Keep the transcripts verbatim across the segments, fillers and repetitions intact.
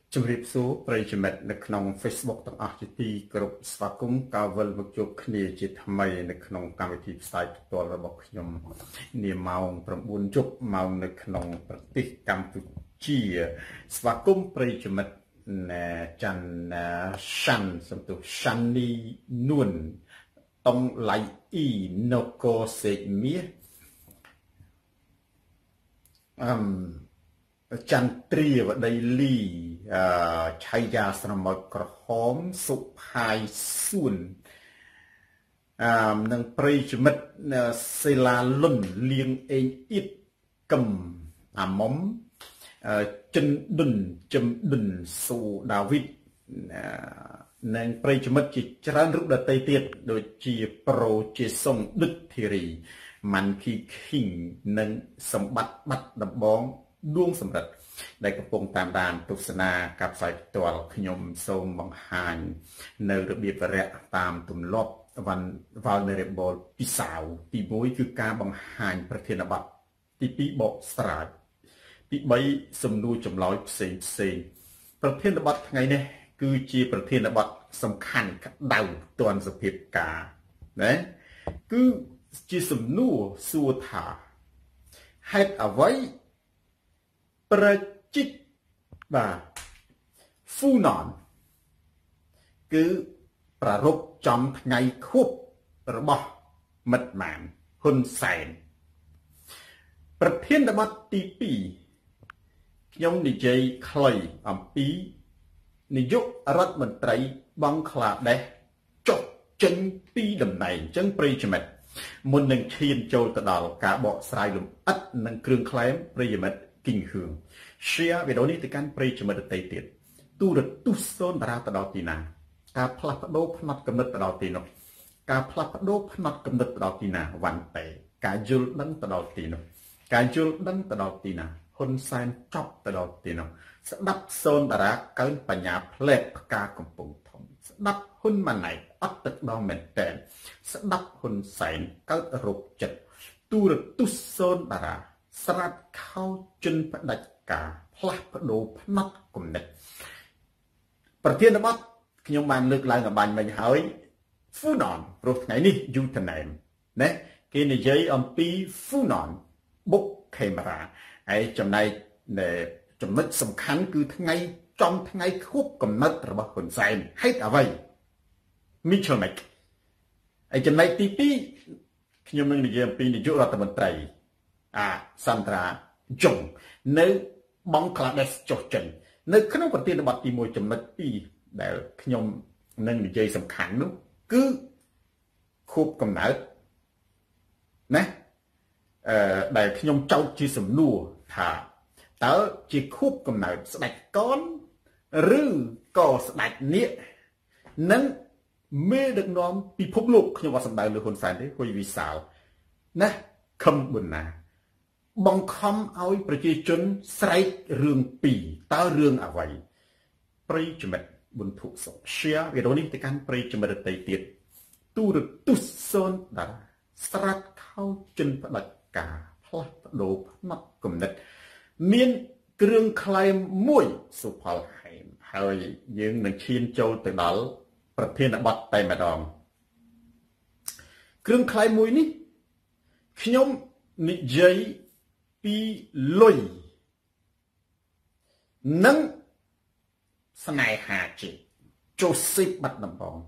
ជំរាបសួរប្រិយមិត្តនៅក្នុង Facebook ទាំងអស់ជាទីគោរពស្វាគមន៍ការវិលមកជួបគ្នាជាថ្មីនៅក្នុងកម្មវិធីផ្សាយផ្ទាល់របស់ខ្ញុំនាម៉ោង 9 យប់ម៉ោងនៅក្នុងប្រទេសកម្ពុជាស្វាគមន៍ប្រិយមិត្តច័ន្ទសាន់សំទោសសាន់នីនួនតុងឡៃអ៊ីណូកូសេមៀអឹមចន្ទ្រាវដីលីឆៃយ៉ាស្រមោចក្រហមសុផាយសួនអឺនឹងប្រិយមិត្តសេឡាលុនលៀងអេងអ៊ីតកឹមអាមុំចិនដុនចំដុនសូដាវីតនិងប្រិយមិត្តជាច្រើនរូបដទៃទៀតដូចជាប្រូជាសុងដិតធីរីម៉ាន់គីឃីងនិងសម្បត្តិបាត់ដំបងដួងសម្រិតដែលកំពុងតាមដានទស្សនាការផ្សាយផ្ទាល់ខ្ញុំសូមបង្ហាញនៅរបៀបវរៈតាមទម្លាប់ vulnerable ពិសាវទីមួយគឺការបង្ហាញប្រធានបទទីពីរបកស្រាយទីបីសំណួរចម្លើយផ្សេងផ្សេងប្រធានបទថ្ងៃនេះគឺជាប្រធានបទសំខាន់ក្តៅទាន់សភាពការណាគឺជាសំណួរសួរថាហេតុអ្វីប្រជាបាទ Funan គឺប្រារព្ធចំថ្ងៃខួបរបស់មិត្តម៉ានហ៊ុនសែនប្រធានបទទីពីរខ្ញុំនិយាយខ្លីអំពីនាយករដ្ឋមន្ត្រីបង់ក្លាដេសចុះចេញពីតំណែងអញ្ចឹងប្រិយមិត្តមុននឹងឈានចូលទៅដល់ការបកស្រាយលម្អិតនិងគ្រឿងក្លែមប្រិយមិត្តគិងហឿង share វីដេអូនេះទៅកាន់ប្រិយមិត្តដទៃទៀតទូរទស្សន៍សូនតារាទៅដល់ទីណាការផ្លាស់ប្ដូរផ្នត់គំនិតទៅដល់ទីនោះការផ្លាស់ប្ដូរផ្នត់គំនិតទៅដល់ទីណាវ៉ាន់តេការយល់ដឹងទៅដល់ទីនោះការយល់ដឹងទៅដល់ទីណាហ៊ុនសែនចប់ទៅដល់ទីនោះស្ដាប់សូនតារាកើនបញ្ញាផ្លែកផ្កាកំពុងធំស្ដាប់ហ៊ុនម៉ាណែតអត់ទឹកដល់មែនតែនស្ដាប់ហ៊ុនសែនកើតរោគចិត្តទូរទស្សន៍សូនតារាស្រាតខោជិនផ្ដាច់ការផ្លាស់ប្ដូរផ្នត់គំនិតប្រធានបទខ្ញុំបានលើកឡើងឲ្យបាញ់មិញហើយ Funan ព្រោះថ្ងៃនេះ username ណាគេនិយាយអំពី Funan បុកខេមរាហើយចំណែកចំណុចសំខាន់គឺថ្ងៃចំថ្ងៃខួបកំណត់របស់ហ៊ុនសែនហេតុអ្វី Mitchellmek ហើយចំណែកទីពីរខ្ញុំនឹងនិយាយអំពីនាយករដ្ឋមន្ត្រីអាសន្ត្រាជុងនៅបង់ក្លាដេសចុះចិននៅក្នុងប្រធានបទទីមួយចំណុចពីរដែលខ្ញុំនឹងនិយាយសំខាន់នោះគឺខួបកំណើតណាអឺដែលខ្ញុំចោទជាសំណួរថាតើជាខួបកំណើតស្ដេចកនឬក៏ស្ដេចនាគនិងមេដឹកនាំពិភពលោកខ្ញុំអត់សម្ដៅលើហ៊ុនសែនទេហ៊ុយវិសាលណាខឹមប៊ុនណាបង្ខំឲ្យប្រជាជនស្រែករឿងពីរតើរឿងអ្វីប្រិយមិត្តប៊ុនធុសុខ share វីដេអូនេះទៅកាន់ប្រិយមិត្តដទៃទៀតទូរទស្សន៍សូនតារាស្រាតខោចិនផ្ដាច់ការផ្លាស់ប្ដូរផ្នត់គំនិតមានគ្រឿងក្លែមមួយសុផលហែមហើយយើងនឹងឈានចូលទៅដល់ប្រធានបទតែម្ដងគ្រឿងក្លែមមួយនេះខ្ញុំនិយាយពីលុយនិងស្នេហាជាជូស៊ីបបាត់ដំបង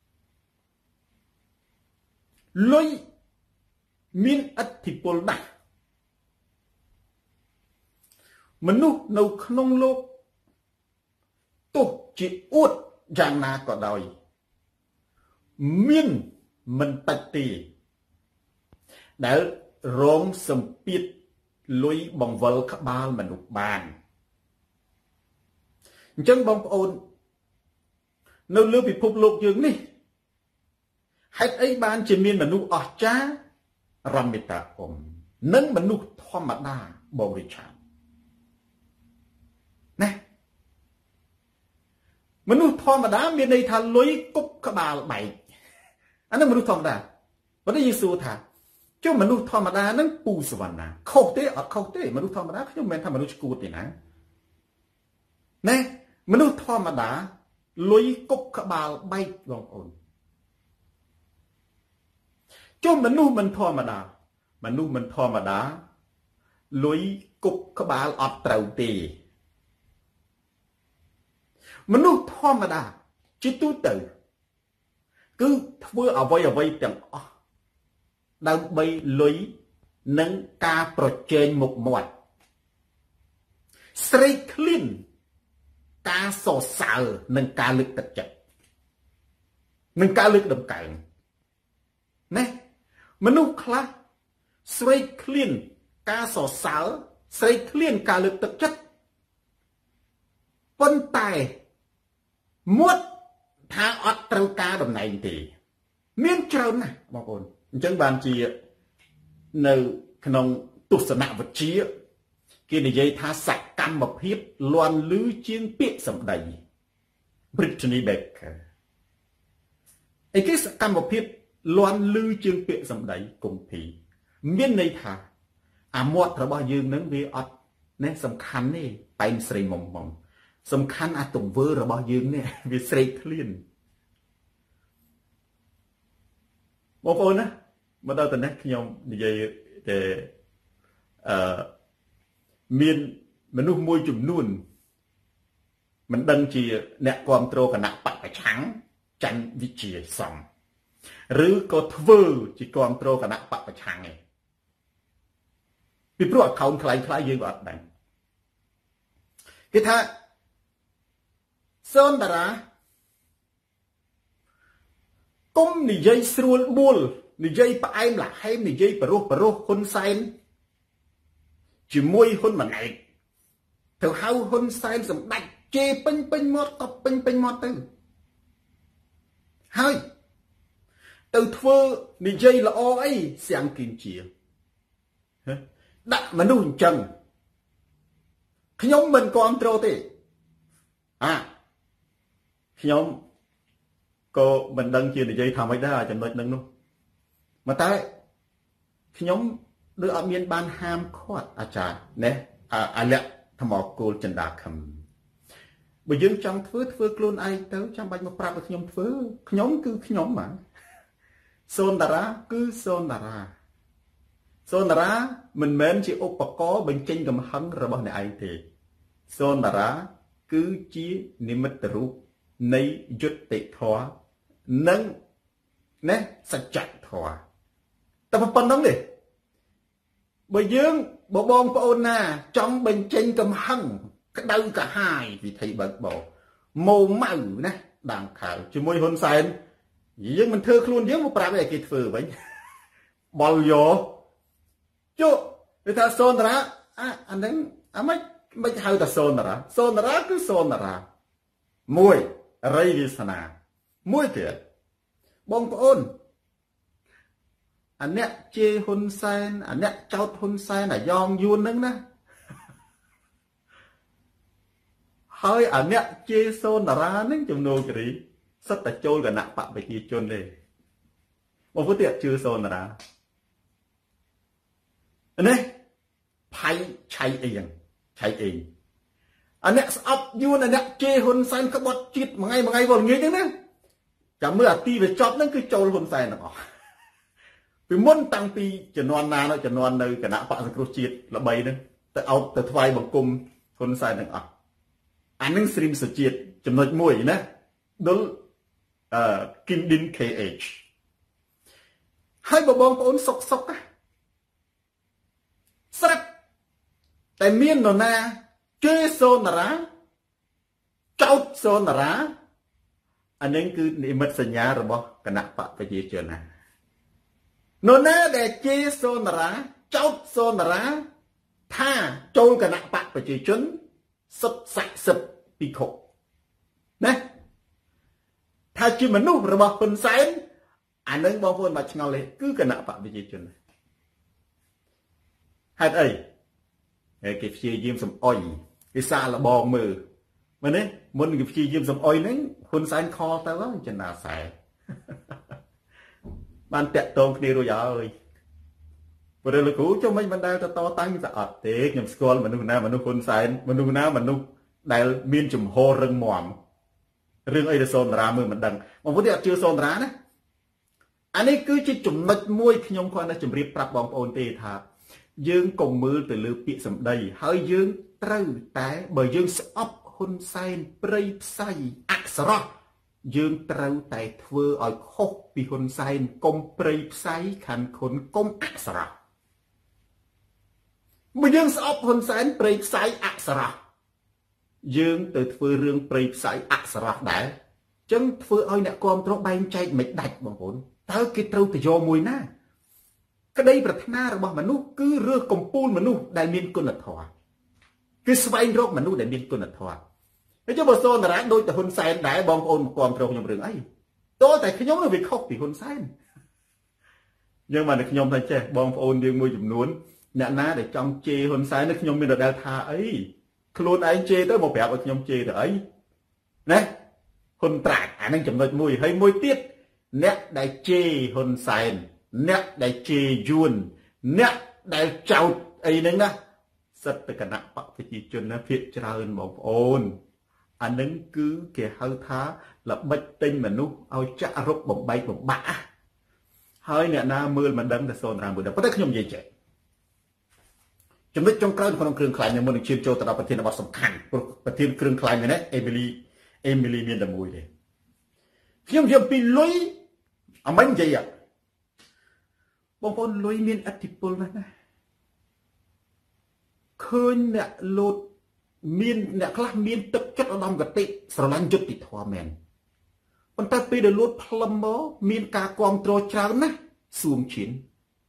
លុយមានឥទ្ធិពលណាស់មនុស្សនៅក្នុងលោកទោះជាអួតយ៉ាងណាក៏ដោយមានមិនតិចទេដែលរងសម្ពាធលុយបង្វិលក្បាលមនុស្សបានអញ្ចឹងបងប្អូននៅលើពិភពលោកយើងនេះហេតុអីបានជាមានមនុស្សអស្ចារ្យរមិតាអ៊ុំនិងមនុស្សធម្មតាបងរិឆាតណាមនុស្សធម្មតាមានន័យថាលុយគប់ក្បាលបែកអានោះមនុស្សធម្មតាបើតែយើងសួរថាចុះមនុស្សធម្មតានឹងពូសវណ្ណាខុសទេអត់ខុសទេមនុស្សធម្មតាខ្ញុំមិនមែនថាមនុស្សឈួតទេណាណាមនុស្សធម្មតាលុយគប់ក្បាលបែកបងប្អូនចុះមនុស្សមិនធម្មតាមនុស្សមិនធម្មតាលុយគប់ក្បាលអត់ត្រូវទេមនុស្សធម្មតាជាទូទៅគឺធ្វើអ្វីអ្វីទាំងអស់ដើម្បីលុយនិងការប្រជែងមុខមាត់ស្រេកឃ្លានការសរសើរនិងការលើកទឹកចិត្តនិងការលើកដំកើងណាមនុស្សខ្លះស្រេកឃ្លានការសរសើរស្រេកឃ្លានការលើកទឹកចិត្តប៉ុន្តែមុតថាអត់ត្រូវការតំណែងទេមានច្រើនណាស់បងប្អូនអញ្ចឹងបានជានៅក្នុងទស្សនវិជ្ជាគេនិយាយថាសកម្មភាពលន់លឺជាងពាក្យសម្ដី Brittany Baker ឯគេសកម្មភាពលន់លឺជាងពាក្យសម្ដីគង្ភីមានន័យថាអាមាត់របស់យើងនឹងវាអត់ណែសំខាន់ទេបែងស្រីមុំមុំសំខាន់អាទង្វើរបស់យើងនេះវាស្រេកឃ្លានបងប្អូនណាមកដល់ទៅនេះខ្ញុំនិយាយតែអឺមានមនុស្សមួយចំនួនមិនដឹងជាអ្នកគ្រប់គ្រងគណៈបកប្រឆាំងច័ន្ទវិជាសំឬក៏ធ្វើជាគ្រប់គ្រងគណៈបកប្រឆាំងឯងពីព្រោះ account ខ្លាំងខ្លាយយើងក៏អត់ដឹងគេថាសូនតារាគុំនិយាយស្រួលបួលនិយាយផ្អែមល្ហែមនិយាយបរោះបរោះហ៊ុនសែនជាមួយហ៊ុនម៉ាណែតទៅហៅហ៊ុនសែនសម្ដេចជេរពេញពេញមាត់ក៏ពេញពេញមាត់ទៅហើយទៅធ្វើនិយាយល្អអីសៀងគីនជាដាក់មនុស្សអញ្ចឹងខ្ញុំមិនគ្រប់គ្រងទេអាខ្ញុំក៏មិនដឹងជានិយាយថាម៉េចដែរចំណុចហ្នឹងនោះមកតែខ្ញុំដូចអត់មានបានហាមឃាត់អាចារ្យណាអាលក្ខថ្មគោលចិន្តាខឹមបើយើងចង់ធ្វើធ្វើខ្លួនឯងទៅចាំបាច់មកប្រាប់ឲ្យខ្ញុំធ្វើខ្ញុំគឺខ្ញុំហ่าសូនតារាគឺសូនតារាសូនតារាមិនមែនជាឧបករណ៍បញ្ចេញកំហឹងរបស់អ្នកឯងទេសូនតារាគឺជានិមិត្តរូបនៃយុត្តិធម៌និងណាសច្ចធម៌តែប៉ុណ្្នឹងទេបើយើងបបងប្អូនណាចង់បញ្ចេញកំហឹងក្តៅកាហាយវិធីបើកបោម៉ូម៉ៅណាដាងខៅជាមួយហ៊ុនសែនយើងមិនធ្វើខ្លួនយើងមកប្រាប់ឲ្យគេធ្វើវិញបលយកជក់គេថាសូនតារាអាអាហ្នឹងអាម៉េចមិនហៅថាសូនតារាសូនតារាគឺសូនតារាមួយរៃវាសនាមួយទៀតបងប្អូនអាអ្នកជេរហ៊ុនសែនអាអ្នកចោទហ៊ុនសែនអាយ៉ងយួនហ្នឹងណាហើយអាអ្នកជេរសូនតារាហ្នឹងចំនួនគិរីសិតតែចូលគណៈបកប្រជាជនទេបងប្អូនទៀតជឿសូនតារានេះផៃឆៃអីយ៉ាងឆៃអីអាអ្នកស្អប់យួនអាអ្នកជេរហ៊ុនសែនក្បត់ជាតិមួយថ្ងៃមួយថ្ងៃវល់ងាយហ្នឹងណាចាំមើលអាទីវាចប់ហ្នឹងគឺចូលហ៊ុនសែនទាំងអស់ពីមុនតាំងពីជំនាន់ណានោះជំនាន់នៅគណៈបកសង្គ្រោះជាតិល្បីហ្នឹងទៅអោបទៅថ្វាយបង្គំហ៊ុនសែនទាំងអស់អានឹងស្រីមសុជាតិចំណុចមួយណាដុលអឺគីមឌិន ខេ អេច ហើយបងប្អូនសុកសុកស្រាប់តែមាននរណាជេរសូនតារាចោតសូនតារាអានឹងគឺនិមិត្តសញ្ញារបស់គណៈបកប្រជាជនណានរណាដែលជេរសូនតារាចោតសូនតារាថាចូលគណៈបកប្រជាជនសុទ្ធស័ក្តិសិទ្ធិពិខុណាថាជាមនុស្សរបស់ហ៊ុនសែនអានឹងបងប្អូនមកឆ្ងល់ទេគឺគណៈបកប្រជាជនហេតុអីគេព្យាយាមសំអុយគេសាកល្បងមើលមែនទេមុនគេព្យាយាមសំអុយហ្នឹងហ៊ុនសែនខលទៅហើយចិន្តាសែបានតាក់ទងគ្នារួចហើយព្រោះលោកគ្រូចុះមិនបានដែលទៅតតាំងស្អត់ទេខ្ញុំស្គាល់មនុស្សណាមនុស្សហ៊ុនសែនមនុស្សណាមនុស្សដែលមានចំហររឹងមាំរឿងអីដែលសូនតារាមើលមិនដឹងបងប្អូនអត់ជឿសូនតារាណាអានេះគឺជាចំណុចមួយខ្ញុំគាត់នៅជម្រាបប្រាប់បងប្អូនទេថាយើងកុំមើលទៅលើពាក្យសម្ដីហើយយើងត្រូវតែបើយើងស្អប់ហ៊ុនសែនព្រៃផ្សៃអក្សរោះយើងត្រូវតែធ្វើឲ្យខុសពីហ៊ុនសែនកុំព្រៃផ្សៃខាន់ខុនកុំអក្សរោះបើយើងស្អប់ហ៊ុនសែនព្រៃផ្សៃអក្សរោះយើងទៅធ្វើរឿងព្រៃផ្សៃអក្សរោះដែរអញ្ចឹងធ្វើឲ្យអ្នកគាំទ្របែងចែកមិនដាច់បងប្អូនតើគេត្រូវទៅយកមួយណាក្តីប្រាថ្នារបស់មនុស្សគឺរើសកំពូលមនុស្សដែលមានគុណធម៌គឺស្វែងរកមនុស្សដែលមានគុណធម៌ហើយចុះបើសូនតារាដូចតែហ៊ុនសែនដែរបងប្អូនមកគាំទ្រខ្ញុំរឿងអីតើតែខ្ញុំនៅវាខុសពីហ៊ុនសែនយើងមកតែខ្ញុំថាចេះបងប្អូនយើងមួយចំនួនអ្នកណាដែលចង់ជេរហ៊ុនសែនខ្ញុំមានរដែលថាអីខ្លួនឯងជេរទៅមកប្រាប់ឲ្យខ្ញុំជេរទៅអីណាហ៊ុនត្រាច់អានឹងចំណុចមួយហើយមួយទៀតអ្នកដែលជេរហ៊ុនសែនអ្នកដែលជេរយួនអ្នកដែលចោទអីហ្នឹងណាសិទ្ធិគណៈបកប្រជាជនណាភាគច្រើនបងប្អូនអានឹងគឺគេហៅថាល្បិចទិញមនុស្សឲ្យចាក់រុកបំបែកបំបាក់ហើយអ្នកណាមើលមិនដឹងតែសូនរាមមើលតែប៉ុន្តែខ្ញុំនិយាយចេះចំណុចចុងក្រោយក្នុងគ្រឿងខ្លាញ់មុននឹងឈានចូលទៅដល់ប្រធានបទសំខាន់ព្រោះប្រធានគ្រឿងខ្លាញ់នេះអេមីលីអេមីលីមានតែមួយទេខ្ញុំនិយាយពីលុយអមិញនិយាយបងប្អូនលុយមានឥទ្ធិពលណាស់ណាឃើញអ្នកលោតមានអ្នកខ្លះមានទឹកចិត្តឧត្តមគតិស្រឡាញ់យុត្តិធម៌មែនប៉ុន្តែពេលដែលលោតផ្លឹមមកមានការគ្រប់គ្រងច្រើនណាស់សួងឈៀន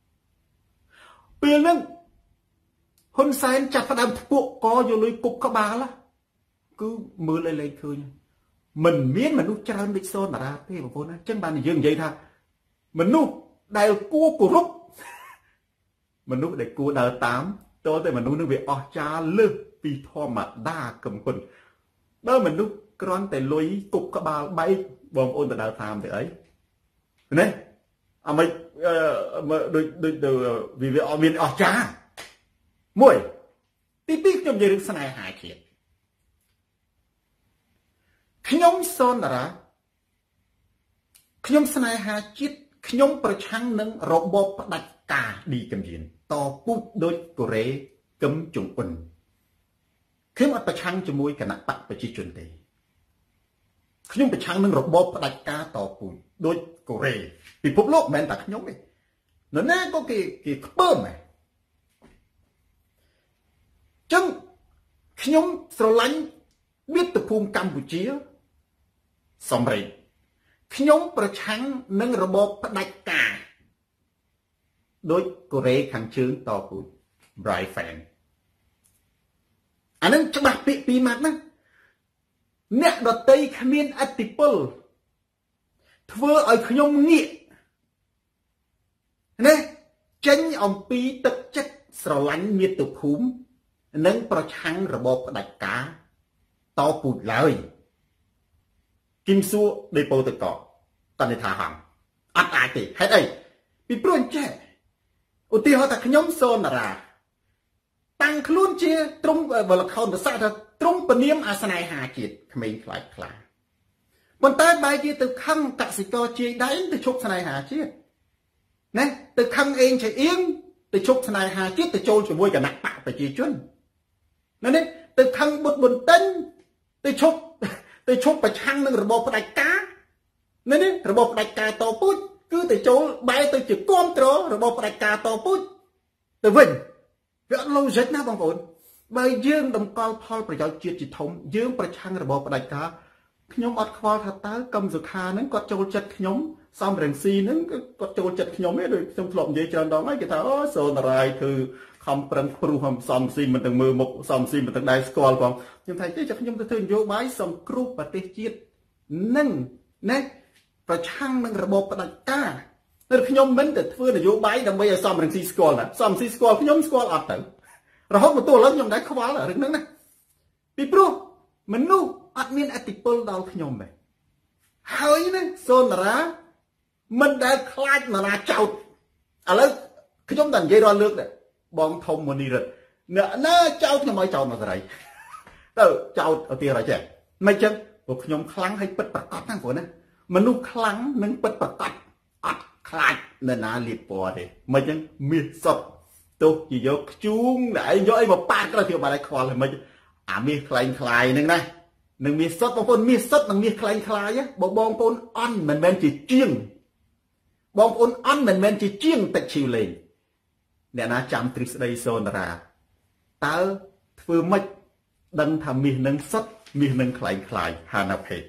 ពេលហ្នឹងហ៊ុនសែនចាប់ផ្ដើមធ្ពក់កយកលុយគប់ក្បាលគឺមើលឲ្យលែងឃើញមិនមានមនុស្សច្រើនដូចសូនតារាទេបងប្អូនណាអញ្ចឹងបានយើងនិយាយថាមនុស្សដែលគួរគោរពមនុស្សដែលគួរដើរតាមតើតែមនុស្សនឹងវាអស់ចាលើសពីធម្មតាកំគុណបើមនុស្សគ្រាន់តែលុយគប់ក្បាលបែកបងប្អូនទៅដើរតាមទៅអីណាអាមិនដូចដូចទៅវាអត់មានអស់ចាមួយទីពីរខ្ញុំនិយាយរឿងស្នេហាជាតិខ្ញុំសូនតារាខ្ញុំស្នេហាជាតិខ្ញុំប្រឆាំងនឹងរបបផ្ដាច់ការឌីកំយានតពុះដូចកូរ៉េគឹមចុងអ៊ុនខ្ញុំអត់ប្រឆាំងជាមួយគណៈបកប្រជាជនទេខ្ញុំប្រឆាំងនឹងរបបផ្ដាច់ការតពុះដូចកូរ៉េពិភពលោកមិនមែនតែខ្ញុំទេនរណាក៏គេគេខ្ពើមដែរចឹងខ្ញុំស្រឡាញ់មាតុភូមិកម្ពុជាសំរេចខ្ញុំប្រឆាំងនឹងរបបផ្ដាច់ការដូចកូរ៉េខាងជើងតពូជ Bright Fan អានឹងច្បាស់ពាក្យពីរម៉ាត់ណាអ្នកដតីគ្មានឥទ្ធិពលធ្វើឲ្យខ្ញុំងាកណាចេញអំពីទឹកចិត្តស្រឡាញ់មាតុភូមិនិងប្រឆាំងរបបផ្ដាច់ការតពូជឡើយគឹមសួរដេប៉ូតកតនិថាហងអត់អាចទេហេតុអីពីព្រោះអញ្ចេះឧទាហរណ៍ថាខ្ញុំសូនតារាតាំងខ្លួនជាទ្រង់បលខោនប្រសាថាទ្រង់ពនាមអាស្នេហាជាតិក្មេងខ្លាចខ្លាប៉ុន្តែបែរជាទៅខឹងកសិករជាយដៃទៅឈប់ស្នេហាជាតិណាទៅខឹងអេងឆៃអៀងទៅឈប់ស្នេហាជាតិទៅចូលជាមួយគណៈបកប្រជាជនណានេះទៅខឹងបុតបន្ទិញទៅឈប់ទៅឈប់ប្រឆាំងនឹងរបបផ្ដាច់ការនេះនេះរបបផ្ដាច់ការតពូជគឺទៅចូលបែរទៅជាគ្រប់គ្រងរបបផ្ដាច់ការតពូជទៅវិញវាអត់ logic ណាបងប្អូនបើយើងតម្កល់ផលប្រយោជន៍ជាតិជាធំយើងប្រឆាំងរបបផ្ដាច់ការខ្ញុំអត់ខ្វល់ថាតើកឹមសុខាហ្នឹងគាត់ចូលចិត្តខ្ញុំសំរងស៊ីហ្នឹងគាត់ចូលចិត្តខ្ញុំទេដូចខ្ញុំធ្លាប់និយាយច្រើនដងហើយគេថាអូសូនរាយគឺខំប្រឹងព្រុសសំស៊ីមិនទាំងមើលមុខសំស៊ីមិនទាំងដែរស្គាល់ផងខ្ញុំថាទេចាំខ្ញុំទៅធ្វើនយោបាយសង្គ្រោះប្រទេសជាតិនឹងណាប្រឆាំងនឹងរបបផ្ដាច់ការតែខ្ញុំមិនទៅធ្វើនយោបាយដើម្បីឲ្យសំរងស៊ីស្គាល់ណាសំស៊ីស្គាល់ខ្ញុំស្គាល់អត់ទៅរហូតមកទល់ឥឡូវខ្ញុំដែរខ្វល់រឿងហ្នឹងណាពីព្រោះមនុស្សអត់មានឥទ្ធិពលដល់ខ្ញុំទេហើយណាសូនតារាមិនដែលខ្លាចណានាចោតឥឡូវខ្ញុំតែនិយាយរាល់លើកដែរបងធំមនីរិទ្ធអ្នកណាចោតខ្ញុំឲ្យចោតមកសេរីទៅចោតឧទាហរណ៍ចេះមិនចឹងព្រោះខ្ញុំខ្លាំងឲ្យពិតប្រកបហ្នឹងព្រោះណាមនុស្សខ្លាំងនឹងពិតប្រកបអត់ខ្លាចនរណាលៀបពណ៌ទេមិនចឹងមាសសុតទោះជាយកខ្ជូងតែឯងយកអីមកប៉ាត់ក៏ធ្វើបានឲ្យខ្វល់ហើយមិនអាមាសខ្លែងខ្លាយហ្នឹងណានឹងមាសសុតបងប្អូនមាសសុតនិងមាសខ្លែងខ្លាយបើបងប្អូនអន់មិនមែនជាជាងបងប្អូនអន់មិនមែនជាជាងទឹកឈីវលេងអ្នកណាចាំទ្រឹស្ដីសូនតារាតើធ្វើម៉េចដឹងថាមាសនឹងសុតមាសនឹងខ្លែងខ្លាយហាណាភេក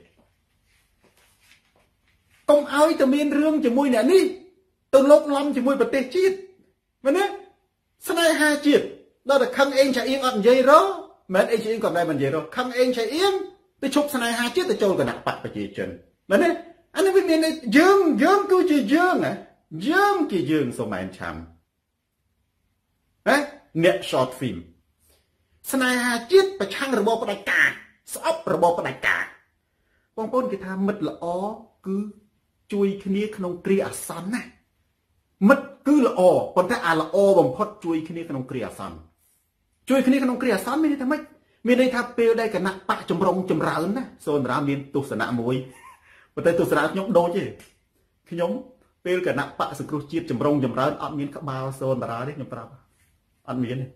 កុំឲ្យតែមានរឿងជាមួយអ្នកនេះទៅលោកឡំជាមួយប្រទេសជាតិមែនទេស្នេហាជាតិដល់តែខឹងអេងឆាអៀងអត់និយាយរមែនអេងឆាអៀងក៏មិននិយាយរខឹងអេងឆាអៀងទៅឈប់ស្នេហាជាតិទៅចូលគណៈបកប្រជាជនមែនទេអានេះវាមានយើងយើងគឺជាយើងហ៎យើងជាយើងសូមែនឆាំហ៎អ្នក short film ស្នេហាជាតិប្រឆាំងរបបផ្ដាច់ការស្អប់របបផ្ដាច់ការបងប្អូនគេថាមិត្តល្អគឺជួយគ្នាក្នុងគ្រាអាសន្នណាមិត្តគឺល្អប៉ុន្តែអាល្អបំផុតជួយគ្នាក្នុងគ្រាអាសន្នជួយគ្នាក្នុងគ្រាអាសន្នមានន័យថាម៉េចមានន័យថាពេលដែលគណៈបកចម្រុងចម្រើនណាសូនតារាមានទស្សនៈមួយប៉ុន្តែទស្សនៈខ្ញុំដូចទេខ្ញុំពេលគណៈបកសង្គ្រោះជាតិចម្រុងចម្រើនអត់មានក្បាលសូនតារាទេខ្ញុំប្រាប់អត់មានទេ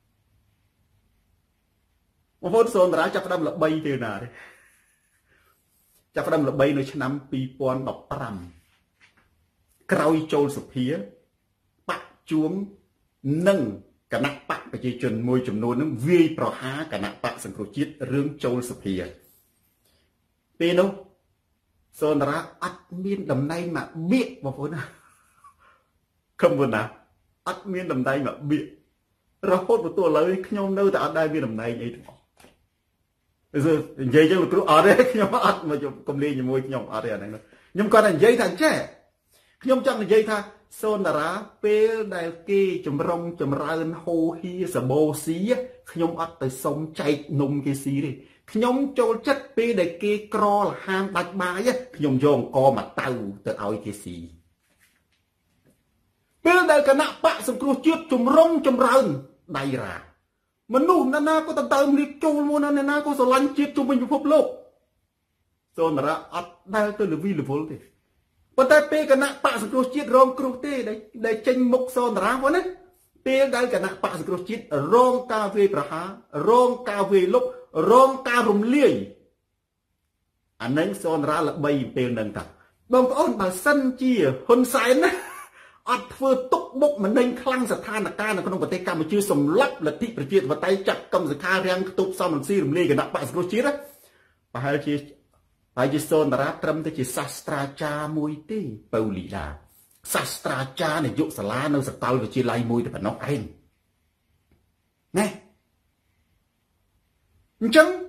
បងប្អូនសូនតារាចាប់ផ្ដើមល្បីទេណាទេចាប់ផ្ដើមល្បីនៅឆ្នាំពីរពាន់ដប់ប្រាំក្រោយចូលសភាបកជួងនិងគណៈបកប្រជាជនមួយចំនួននឹងវាយប្រហារគណៈបកសង្គ្រោះជាតិរឿងចូលសភាពេលនោះសូនតារាអត់មានតំណែងមកបៀកបងប្អូនណាខំប៉ុណ្ណាអត់មានតំណែងមកបៀករហូតទៅឥឡូវខ្ញុំនៅតែអត់ដែលមានតំណែងអីទាំងអស់និយាយចឹងលោកគ្រូអត់ទេខ្ញុំអត់មកកំលេងជាមួយខ្ញុំអត់ទេអាហ្នឹងខ្ញុំគាត់តែនិយាយថាចេះខ្ញុំចង់និយាយថាសូនតារាពេលដែលគេចម្រុងចម្រើនហូហៀសបោស៊ីខ្ញុំអត់ទៅសុំចែកនំគេស៊ីទេខ្ញុំចូលចិត្តពេលដែលគេក្រលហាមដាច់បាយខ្ញុំយកអង្គមកតៅទៅឲ្យគេស៊ីពេលដែលគណៈបកសង្គ្រោះជាតិចម្រុងចម្រើនដៃរ៉ាមនុស្សណានាក៏តើមរៀបចូលមកណាណាក៏ស្រឡាញ់ជាតិជុំវិញពិភពលោកសូនតារាអត់ដែលទៅលវីលវលទេប៉ុន្តែពេលគណៈបកសង្គ្រោះជាតិរងគ្រោះទេដែលចេញមុខសូនតារាហ្នឹងណាពេលដែលគណៈបកសង្គ្រោះជាតិរងការវាយប្រហាររងការវាយលុករងការរំលាយអានឹងសូនតារាល្បីពេលហ្នឹងតាបងប្អូនបើសិនជាហ៊ុនសែនណាអត់ធ្វើទុកបុកម្នេញខ្លាំងស្ថានភាពនៅក្នុងប្រទេសកម្ពុជាសម្លាប់លទ្ធិប្រជាធិបតេយ្យចាត់កម្មសខារាំងខ្ទប់សំរងស៊ីរំលាយគណៈបកសង្គ្រោះជាតិប្រហែលជាហើយជាសូនតារាត្រឹមតែជាសាស្ត្រាចារ្យមួយទេពៅលីដាសាស្ត្រាចារ្យនាយកសាលានៅសាកលវិទ្យាល័យមួយតែប៉ុណ្ណោះឯងណាអញ្ចឹង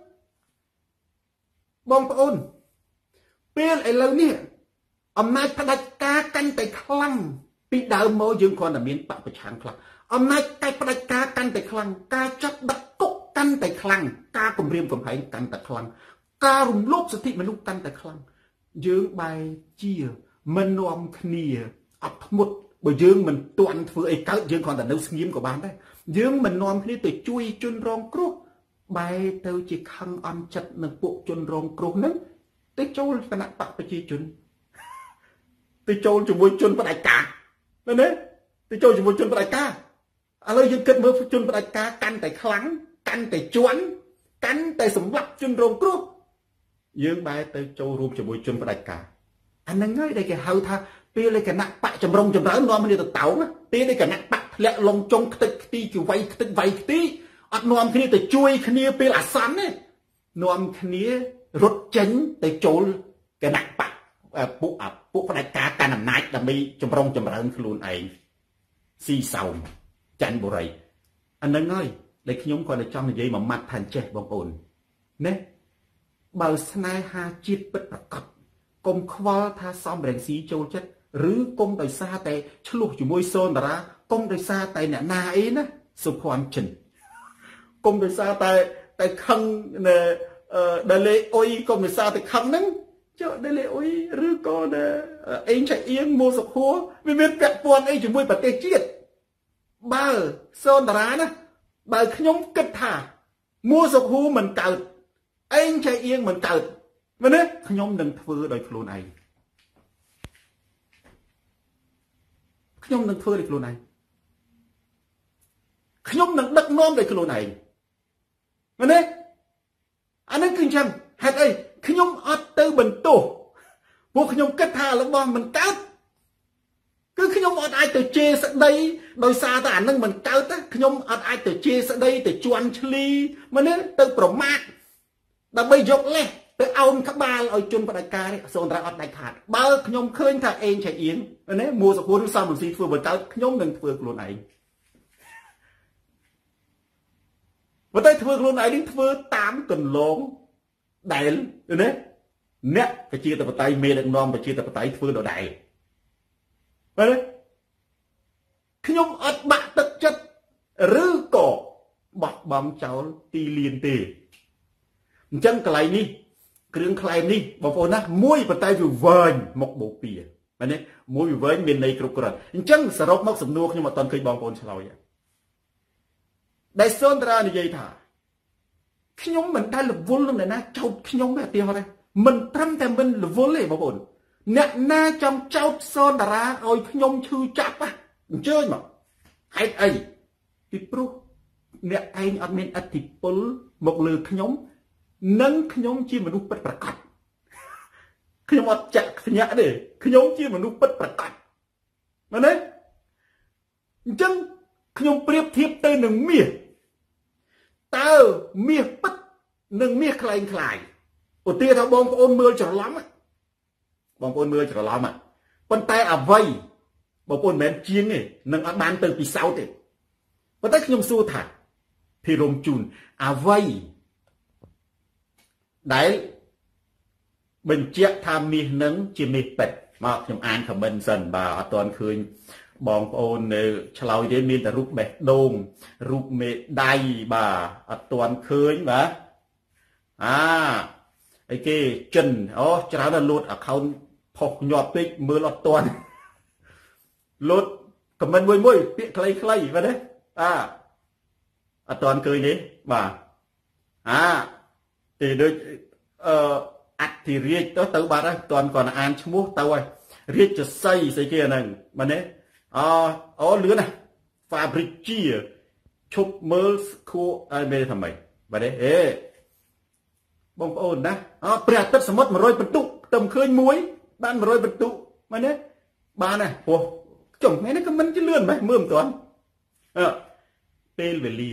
បងប្អូនពេលឥឡូវនេះអំណាចផ្ដាច់ការកាន់តែខ្លាំងពីដើមមកយើងគ្រាន់តែមានបពប្រឆាំងខ្លាំងអំណាចតែផ្ដាច់ការកាន់តែខ្លាំងការចាប់ដាក់គុកកាន់តែខ្លាំងការគំរាមកំហែងកាន់តែខ្លាំងការរំលោភសិទ្ធិមនុស្សកាន់តែខ្លាំងយើងបែរជាមិននាំគ្នាអត់ធ្មត់បើយើងមិនទាន់ធ្វើអីកើតយើងគ្រាន់តែនៅស្ងៀមក៏បានដែរយើងមិននាំគ្នាទៅជួយជនរងគ្រោះបែរទៅជាខឹងអន់ចិត្តនឹងពួកជនរងគ្រោះហ្នឹងទៅចូលគណៈបកប្រជាជនទៅចូលជាមួយជនផ្ដាច់ការមែនទេទៅចូលជាមួយជនផ្ដាច់ការឥឡូវយើងគិតមើលជនផ្ដាច់ការកាន់តែខ្លាំងកាន់តែជន់កាន់តែសម្លាប់ជនរងគ្រោះយើងបែរទៅចូលរួមជាមួយជនផ្ដាច់ការអាហ្នឹងហើយដែលគេហៅថាពេលដែលគណៈបកចម្រុងចម្រើននាំគ្នាទៅតោងពេលដែលគណៈបកធ្លាក់លងចុងខ្ទេចខ្ទីជាវាយខ្ទេចវាយខ្ទីអត់នាំគ្នាទៅជួយគ្នាពេលអាសន្នទេនាំគ្នារត់ចេញទៅចូលគណៈបកពួកពួកផ្ដាច់ការកាន់អំណាចដើម្បីចម្រុងចម្រើនខ្លួនឯងស៊ីសោមច័ន្ទបុរីអាហ្នឹងហើយដែលខ្ញុំគាត់តែចង់និយាយមួយម៉ាត់ថាចេះបងប្អូនណាបើស្នេហាជាតិពិតប្រាកដកុំខ្វល់ថាសំរងស៊ីចូលចិត្តឬកុំដោយសារតែឆ្លោះជាមួយសូនតារាកុំដោយសារតែអ្នកណាអីណាសុភ័ណ្ឌចិនកុំដោយសារតែតែខឹងនៅដែលលេអុយកុំដោយសារតែខឹងហ្នឹងចុះដែលលេអុយឬក៏អេងឆៃអៀងមូសុខួរវាមានពាក់ព័ន្ធអីជាមួយប្រទេសជាតិបើសូនតារាណាបើខ្ញុំគិតថា mua sọc hú mình cợt anh chạy yên mình cợt mà nè nhóm đừng thưa đờiខ្លួនnày nhóm đừng thưa đờiខ្លួនnày nhóm đừng đắc nom đờiខ្លួនnày mà nè anh ấy kinh chăng hạt ấy nhóm ọt tư bình tổ buộc nhóm kết thà là bom mình cợt cứ nhóm ọt ai từ chê sẽ đây đôi xa ta ảnh nâng mình cợt á nhóm ọt ai từ chê sẽ đây từ chuan chli mà nè từ pro mát đã bây dọc lẹ từ ông các ba ở chung vào đại ca đấy xong ra ọt đại khát bao nhóm khơi thà em chạy yến mà nè mua sọc hôn sao mình xin vừa bởi cợt nhóm đừng vừa luôn này và tay vừa luôn này đến vừa tám tuần lông đại nè nè phải chia tập tay mê được non phải chia tập tay vừa đồ đại đấy khi nhóm ọt bạ thực chất rư cổ bọc bóng cháu ti liên tì chân cái này đi cái này đi bảo phô nè mũi và tay vừa vờn một bộ bìa mà nè mũi với miền này cực cực chân sờ rốt móc sầm nuốt nhưng mà toàn khi bóng phôn sao vậy đại sơn ra như vậy thà khi nhóm mình đây là vốn luôn này na châu khi nhóm này tiêu đây mình thăm thêm bên là vốn lệ bảo phôn nè na trong châu sơn ra rồi khi nhóm chư chắp á chơi mà hay ấy thì pro nè anh ở bên ở thì pol một lượt khi nhóm nâng khi nhóm chi mà núp bật bật cắt khi nhóm ở chặt khi nhã để khi nhóm chi mà núp bật bật cắt mà đấy chân khi nhóm priệp thiệp tên nâng mía tao mía bắt nâng mía khai khai ở tia thao bom ôn mưa trở lắm á bom ôn mưa trở lắm á con tay à vây bom ôn mến chiên này nâng ở ban từពីសោតទេប៉ុន្តែខ្ញុំសួរថាthì rôm chùn à vây đấy bình chiếc tham mi nâng chỉ mi bệt màខ្ញុំអាន comment សិនបាទអត់ទាន់ឃើញបងប្អូននៅឆ្លើយទេមានតែរូបបេះដូងរូបមេដៃបាទអត់ទាន់ឃើញបាទអាអីគេចិនអូច្រើនតែលូត account ផុសញាប់ពេកមើលអត់ទាន់លូត comment មួយមួយពាក្យខ្លីៗបាទណាអាអត់ទាន់ឃើញទេបាទអាទេដូចអឺអធិរាជទៅទៅបាត់ហើយតាន់គាត់អានឈ្មោះទៅហើយរាជសីស្អីគេហ្នឹងបាទណាអអូលឿនណា Fabricia ឈប់មើលខួរឲ្យមេថាម៉េចបាទទេអេបងប្អូនណាអព្រះអាទិត្យសមុទ្រone hundredបន្ទុកទៅឃើញមួយបានone hundredបន្ទុកបាទណាបានណាព្រោះចុងថ្ងៃនេះក៏មិនជឿលឿនម៉េចមើលមិនទាន់អឺពេលវេលា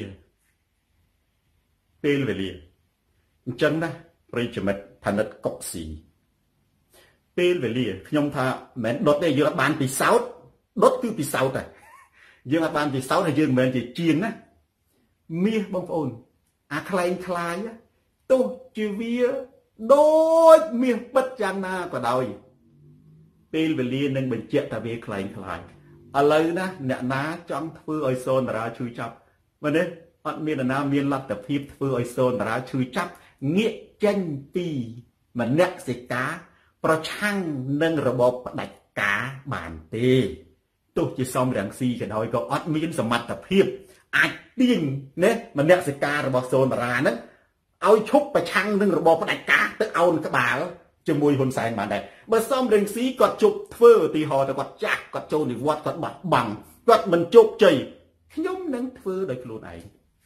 ពេលវេលាអញ្ចឹងណាប្រិយមិត្តផនិតកុកស៊ីពេលវេលាខ្ញុំថាមិនមែនដុតទេយើងអត់បានពិសោធន៍ដុតគឺពិសោធន៍តែយើងអត់បានពិសោធន៍ហើយយើងមិនមែនជាជាងណាមាសបងប្អូនអាខ្លែងខ្លាយទោះជាវាដូចមាសពិតយ៉ាងណាក៏ដោយពេលវេលានឹងបញ្ជាក់ថាវាខ្លែងខ្លាយឥឡូវណាអ្នកណាចង់ធ្វើឲ្យសូនតារាឈឺចាប់មែនទេអត់មានអ្នកណាមានលទ្ធភាពធ្វើឲ្យសូនតារាឈឺចាប់ងាកចេញពីមនសិការប្រឆាំងនឹងរបបផ្ដាច់ការបានទេទោះជាសំរងស៊ីក៏ដោយក៏អត់មានសមត្ថភាពអាចទាញណាមនសិការរបស់សូនតារាហ្នឹងឲ្យឈប់ប្រឆាំងនឹងរបបផ្ដាច់ការទៅអោនក្បាលជាមួយហ៊ុនសែនបានដែរបើសំរងស៊ីគាត់ជប់ធ្វើឧទាហរណ៍ទៅគាត់ចាស់គាត់ចូលនិវត្តន៍គាត់បាត់បង់គាត់មិនជោគជ័យខ្ញុំនឹងធ្វើដោយខ្លួនឯង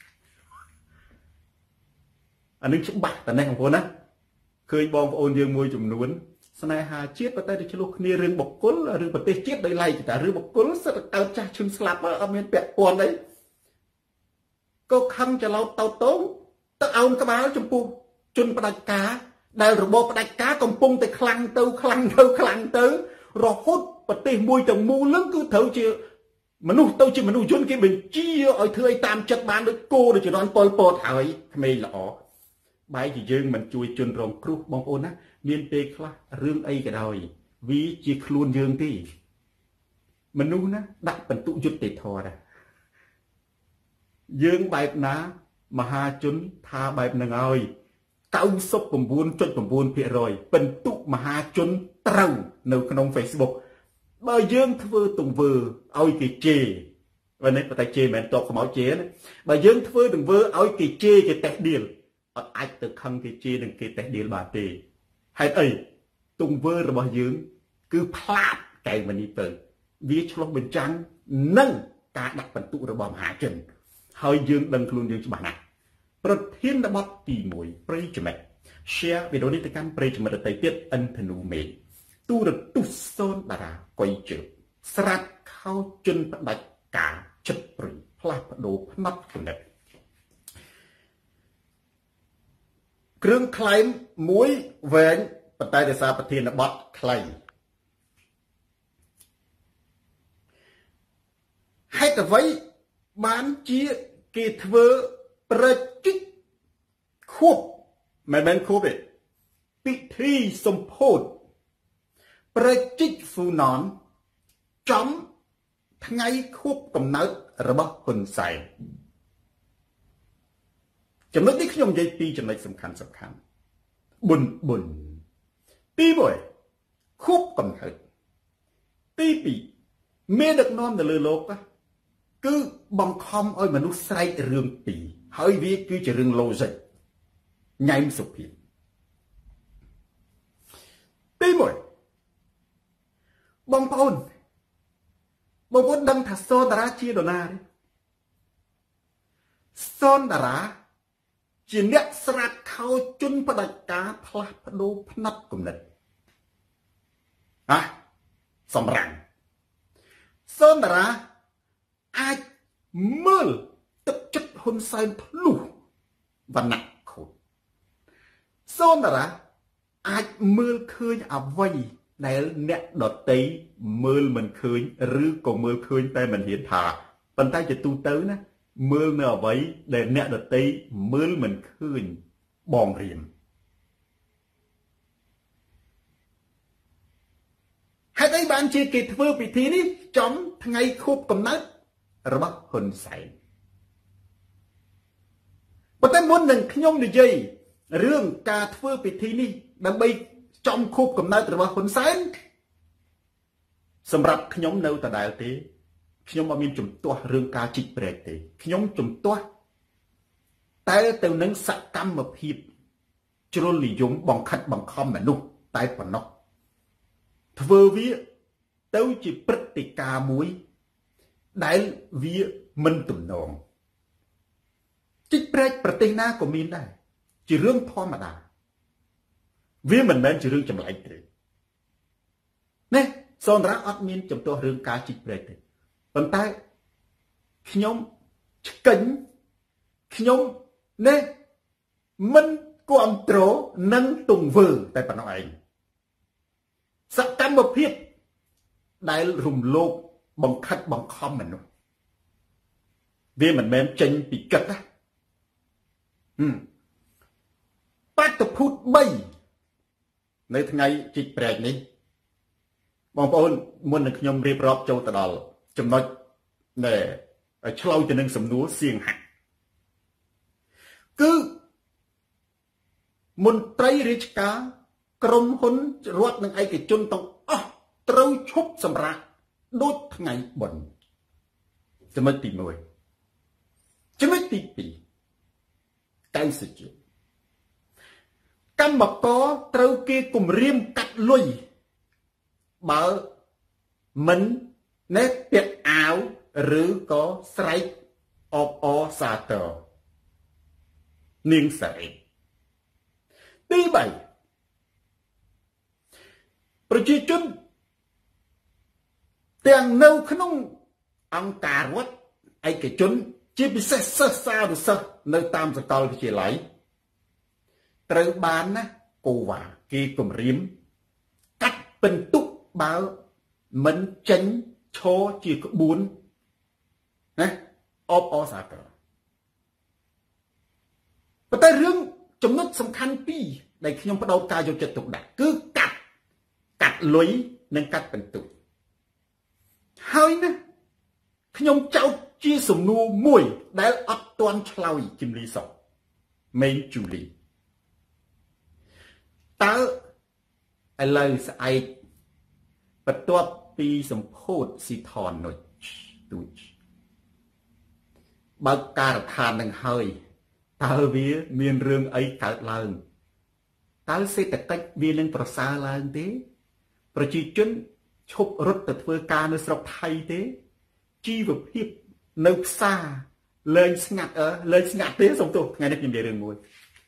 អានេះច្បាស់តែនេះបងប្អូនណាឃើញបងប្អូនយើងមួយចំនួនស្នេហាជាតិប៉ុន្តែទៅឆ្លោះគ្នារឿងបុគ្គលរឿងប្រទេសជាតិដោយឡែកតែរឿងបុគ្គលសិតទៅកើតចាស់ឈឹងស្លាប់អត់មានពាក់ព័ន្ធអីក៏ខឹងច្រឡោតតោតងទៅអោនក្បាលចំពោះជនផ្ដាច់ការដែលរបបផ្ដាច់ការកំពុងតែខ្លាំងទៅខ្លាំងទៅខ្លាំងទៅរហូតប្រទេសមួយទាំងមូលនឹងគឺត្រូវជាមនុស្សទៅជាមនុស្សយន្តគេបញ្ជាឲ្យធ្វើឲ្យតាមចិត្តបានដូចគោដូចជំនាន់ប៉ុលពតហើយក្មេងល្អបែរជាយើងមិនជួយជនរងគ្រោះបងប្អូនណាមានពេលខ្លះរឿងអីក៏ដោយវាជាខ្លួនយើងទេមនុស្សណាដាក់បន្ទុកយុត្តិធម៌ដែរយើងបែបណាមហាជនថាបែបហ្នឹងហើយninety-nine point nine percent បន្ទុកមហាជនត្រូវនៅក្នុង Facebook បើយើងធ្វើទង្វើឲ្យគេជេរวันนี้แต่เจแมนตกขมเอาเจนะบ่យើងធ្វើទាំងវើឲ្យគេជេរគេតេះឌីលអត់អាចទៅខឹងគេជេរនឹងគេតេះឌីលបានទេហេតុអីទង្វើរបស់យើងគឺផ្លាតកែវនីទៅវាឆ្លុះបញ្ចាំងនឹងការដាក់បន្ទុករបស់មហាជនហើយយើងដឹងខ្លួនយើងច្បាស់ណាស់ប្រធានបទទីមួយប្រិយមិត្ត share វីដេអូនេះទៅកាន់ប្រិយមិត្តដទៃទៀតអិនធនូមេទូរទស្សន៍សូនតារាកុយជើស្រាត់ខោជន់ផ្ដាច់ការចិត្តព្រុយផ្លាស់ប្ដូរផ្នត់គំនិតគ្រឿងក្លែងមួយវែងប៉ុន្តែដោយសារប្រធានបទខ្លីហេតុអ្វីបានជាគេធ្វើប្រជិកខួបមិនមែនខួបទេពិធីសម្ពោធប្រជិកហ្វូណនចំថ្ងៃខួបកំណើតរបស់ហ៊ុនសែនចំណុចនេះខ្ញុំនិយាយពីរចំណុចសំខាន់សំខាន់បុណ្យបុណ្យទីមួយខួបកំណើតទីពីរមានដឹកនាំនៅលើលោកគឺបង្ខំឲ្យមនុស្សស្រែករឿងពីរហើយវាគឺជារឿង logic ញ៉ៃមសុភាពទីមួយបងប្អូនបងប្អូនដឹងថាសូនតារាជាដុល្លារទេសូនតារាជាអ្នកស្រាត់ខោជន់ផ្ដាច់ការផ្លាស់ប្ដូរផ្នត់គំនិតហ៎សម្រាប់សូនតារាអាចមើលទឹកចិត្តហ៊ុនសែនភ្លុះវណ្ណៈខូចសូនតារាអាចមើលឃើញអ្វីដែលអ្នកដតីមើលមិនឃើញឬក៏មើលឃើញតែមិនហ៊ានថាប៉ុន្តែជាទូទៅណាមើលនៅអ្វីដែលអ្នកដតីមើលមិនឃើញបងរៀមហេតុអីបានជាគេធ្វើពិធីនេះចំថ្ងៃខួបកំណើតរបស់ហ៊ុនសែនប៉ុន្តែមុននឹងខ្ញុំនិយាយរឿងការធ្វើពិធីនេះដើម្បីចំខួបកំណើតរបស់ហ៊ុនសែនសម្រាប់ខ្ញុំនៅដដែលទេខ្ញុំអត់មានជំទាស់រឿងការជីកព្រែកទេខ្ញុំជំទាស់តែទៅនឹងសកម្មភាពជ្រុលនិយមបង្ខិតបង្ខំមនុស្សតែប៉ុណ្ណោះធ្វើវាទៅជាព្រឹត្តិការណ៍មួយដែលវាមិនទំនងជីកព្រែកប្រទេសណាក៏មានដែរជារឿងធម្មតាវាមិនមែនជារឿងចម្លែកទេនេះសូនតារាអត់មានចំទាស់រឿងការជីកព្រែកទេប៉ុន្តែខ្ញុំឆ្កិញខ្ញុំនេះមិនគ្រប់គ្រងនឹងទង្វើតែប៉ុណ្ណោះឯងសកម្មភាពដែលរំលោភបង្ខិតបង្ខំមនុស្សវាមិនមែនចេញពីគិតណាហឹមបាតុភូតបីនៅថ្ងៃជីកព្រែកនេះបងប្អូនមុននឹងខ្ញុំរៀបរាប់ចូលទៅដល់ចំណុចដែលឆ្លងទៅនឹងសំណួរសៀងហាក់គឺមន្ត្រីរាជការក្រុមហ៊ុនរដ្ឋនិងឯកជនទាំងអស់ត្រូវឈប់សម្រាកដូចថ្ងៃបុណ្យចំណុចទីមួយចំណុចទីពីរកៅសុជាតិកម្មករត្រូវគេគំរាមកាត់លុយបើមិនណែពាក់អាវឬក៏ស្រែកអបអរសាទរនាងសារីទីបីប្រជាជនទាំងនៅក្នុងអង្គការរដ្ឋឯកជនជាពិសេសសិស្សសានុសិស្សនៅតាមសាកលវិទ្យាល័យត្រូវបានណាកូវ៉ាគេគំរាមកាត់បន្ទុកបើមិនចេញឈរជាក្បួនណាអបអរសាទរប៉ុន្តែរឿងចំណុចសំខាន់ពីរដែលខ្ញុំបដោតការយកចិត្តទុកដាក់គឺកាត់កាត់លុយនិងកាត់បន្ទុកហើយណាខ្ញុំចោទជាសំណួរមួយដែលអត់ទាន់ឆ្លើយជំលីសុកមេងជូលីតើឥឡូវស្អែកបន្ទាប់ពីសម្ពោធស៊ីថននោះទូចបើកការដ្ឋាននឹងហើយតើវាមានរឿងអីកើតឡើងតើសេដ្ឋកិច្ចវានឹងប្រសើរឡើងទេប្រជាជនឈប់រត់ទៅធ្វើការនៅស្រុកថៃទេជីវភាពនៅផ្សារលែងស្ងាត់អឺលែងស្ងាត់ទេសូមទោសថ្ងៃនេះខ្ញុំនិយាយរឿងមួយ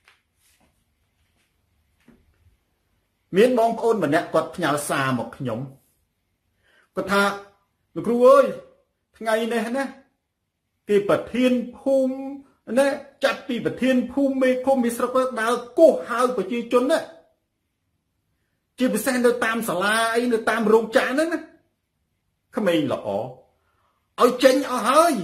មានបងប្អូនម្នាក់គាត់ផ្ញើសារមកខ្ញុំគាត់ថាលោកគ្រូអើយថ្ងៃនេះណាគេប្រធានភូមិណាចាត់ពីប្រធានភូមិមេឃុំមេស្រុកដើរគោះហៅប្រជាជនណាជាពិសេសនៅតាមសាលាអីនៅតាមរោងចក្រហ្នឹងណាក្មេងល្អឲ្យចេញអស់ហើយ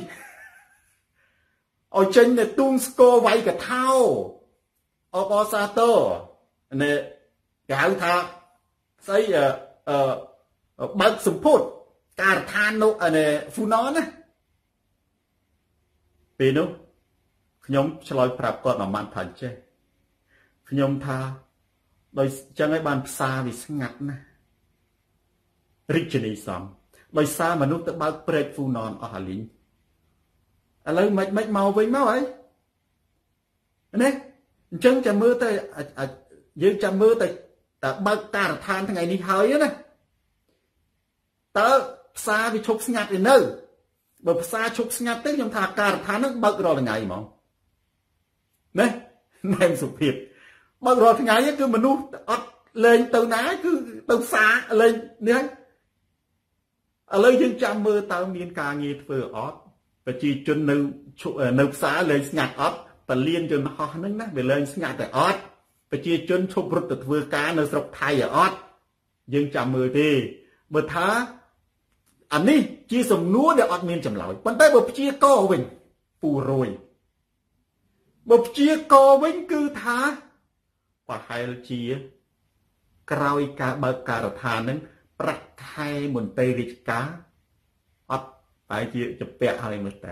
ឲ្យចេញនៅទូងស្គរវាយកថោអបអសាទរនេះគេហៅថាស្អីអឺបើកសម្ពុតការដ្ឋាននោះនេះ Funan ណាពេលនោះខ្ញុំឆ្លើយប្រាប់គាត់មួយម៉ាត់ថាចេះខ្ញុំថាដោយចឹងហើយបានផ្សារវាស្ងាត់ណារិទ្ធនីសំដោយសារមនុស្សទៅបើកព្រែក Funan អស់ហើយលីងឥឡូវមិនមិនមកវិញមកហើយណាអញ្ចឹងចាំមើលទៅយើងចាំមើលទៅតែបើកការដ្ឋានថ្ងៃនេះហើយណាតើផ្សារវាឈប់ស្ងាត់ទេនៅបើផ្សារឈប់ស្ងាត់ទេខ្ញុំថាការដ្ឋានហ្នឹងបើករាល់ថ្ងៃហ្មងណាណែមសុភាពបើករាល់ថ្ងៃគឺមនុស្សអត់លេងទៅណាគឺទៅផ្សារលេងនេះឥឡូវយើងចាំមើលតើមានការងារធ្វើអត់ប្រជាជននៅនៅផ្សារលេងស្ងាត់អត់ពលានយន្តហោះហ្នឹងណាវាលេងស្ងាត់តែអត់ប្រជាជនឈប់រត់ទៅធ្វើការនៅស្រុកថៃអត់យើងចាំមើលទេបើថាអានេះជាសំណួរដែលអត់មានចម្លើយប៉ុន្តែបើព្យាករវិញពូរយបើព្យាករវិញគឺថាប្រហែលជាក្រោយការបើកការដ្ឋានហ្នឹងប្រាក់ខែមន្ត្រីរាជការអត់តែជាចពាក់ហើយមើលទៅ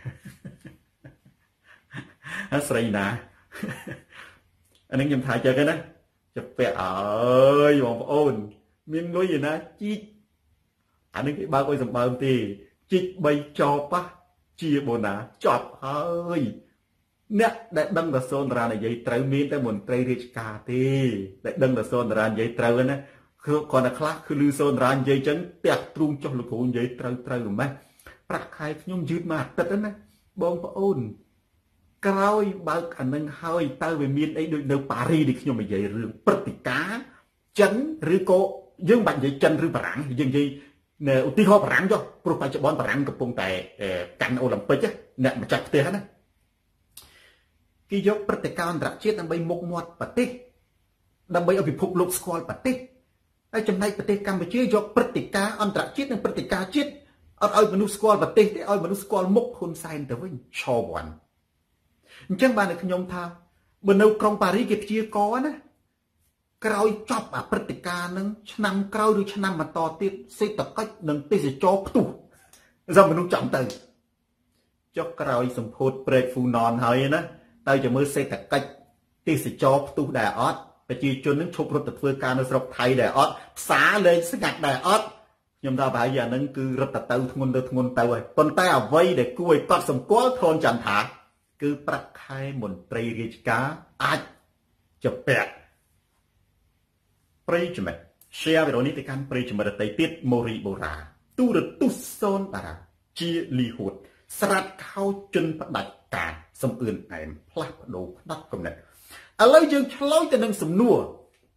អស្រីណាអានេះខ្ញុំថាចឹងណាចពាក់អើយបងប្អូនមានលុយឯណាជីកអានេះគេបើកឲ្យសម្បើមទេជីកបីចប់ជាបូណាចប់ហើយអ្នកដែលដឹងថាសូនតារានិយាយត្រូវមានតែមន្ត្រីរាជការទេដែលដឹងថាសូនតារានិយាយត្រូវណាគឺគាត់តែខ្លះគឺលឺសូនតារានិយាយចឹងផ្ទះទ្រូងចុះលោកគ្រូនិយាយត្រូវត្រូវម៉េះប្រាក់ខែខ្ញុំយឺតមកអាទិត្យណាបងប្អូនក្រោយបើកអានឹងហើយតើវាមានអីដូចនៅប៉ារីដែលខ្ញុំនិយាយរឿងព្រឹត្តិការណ៍ចិនឬក៏យើងបាច់និយាយចិនឬបារាំងយើងនិយាយនៅឧទាហរណ៍បារាំងចុះព្រោះបច្ចុប្បន្នបារាំងកំពុងតែកាន់អូឡ িম্প ពិកអ្នកម្ចាស់ផ្ទះណាគេយកព្រឹត្តិការណ៍អន្តរជាតិដើម្បីមុខមាត់ប្រទេសដើម្បីឲ្យពិភពលោកស្គាល់ប្រទេសហើយចំណែកប្រទេសកម្ពុជាយកព្រឹត្តិការណ៍អន្តរជាតិនិងព្រឹត្តិការណ៍ជាតិអត់ឲ្យមនុស្សស្គាល់ប្រទេសទេឲ្យមនុស្សស្គាល់មុខហ៊ុនសែនទៅវិញឆោវ៉ាន់អញ្ចឹងបានតែខ្ញុំថាបើនៅក្រុងប៉ារីគេព្យាករណាក្រោយចប់អាព្រឹត្តិការណ៍នឹងឆ្នាំក្រោយឬឆ្នាំបន្តទៀតសេដ្ឋកិច្ចនិងទេសចរផ្ទុះសម្រាប់មនុស្សចាំទៅចុះក្រោយសម្ពោធព្រែក Funan ហើយណាតើចាំមើលសេដ្ឋកិច្ចទេសចរផ្ទុះដែរអត់ប្រជាជននឹងឈប់រត់ទៅធ្វើការនៅស្រុកថៃដែរអត់ផ្សារលេងស្ងាត់ដែរអត់ខ្ញុំថាប្រហែលជាអានឹងគឺរត់ទៅធ្ងន់ទៅធ្ងន់ទៅហើយប៉ុន្តែអ្វីដែលគួរឲ្យកត់សម្គាល់ធនចន្ទថាគឺប្រាក់ខែមន្ត្រីរាជការអាចចពាក់ប្រិយមិត្ត share វីដេអូនេះទៅកាន់ប្រិយមិត្តដទៃទៀតម៉ូរីបូរ៉ាទូរទស្សន៍សូនតារាជាលីហួតស្រាត់ខោជន់ផ្ដាច់ការសំអឿនអែមផ្លាស់ប្ដូរផ្ដាច់កំណត់ឥឡូវយើងឆ្លើយទៅនឹងសំណួរ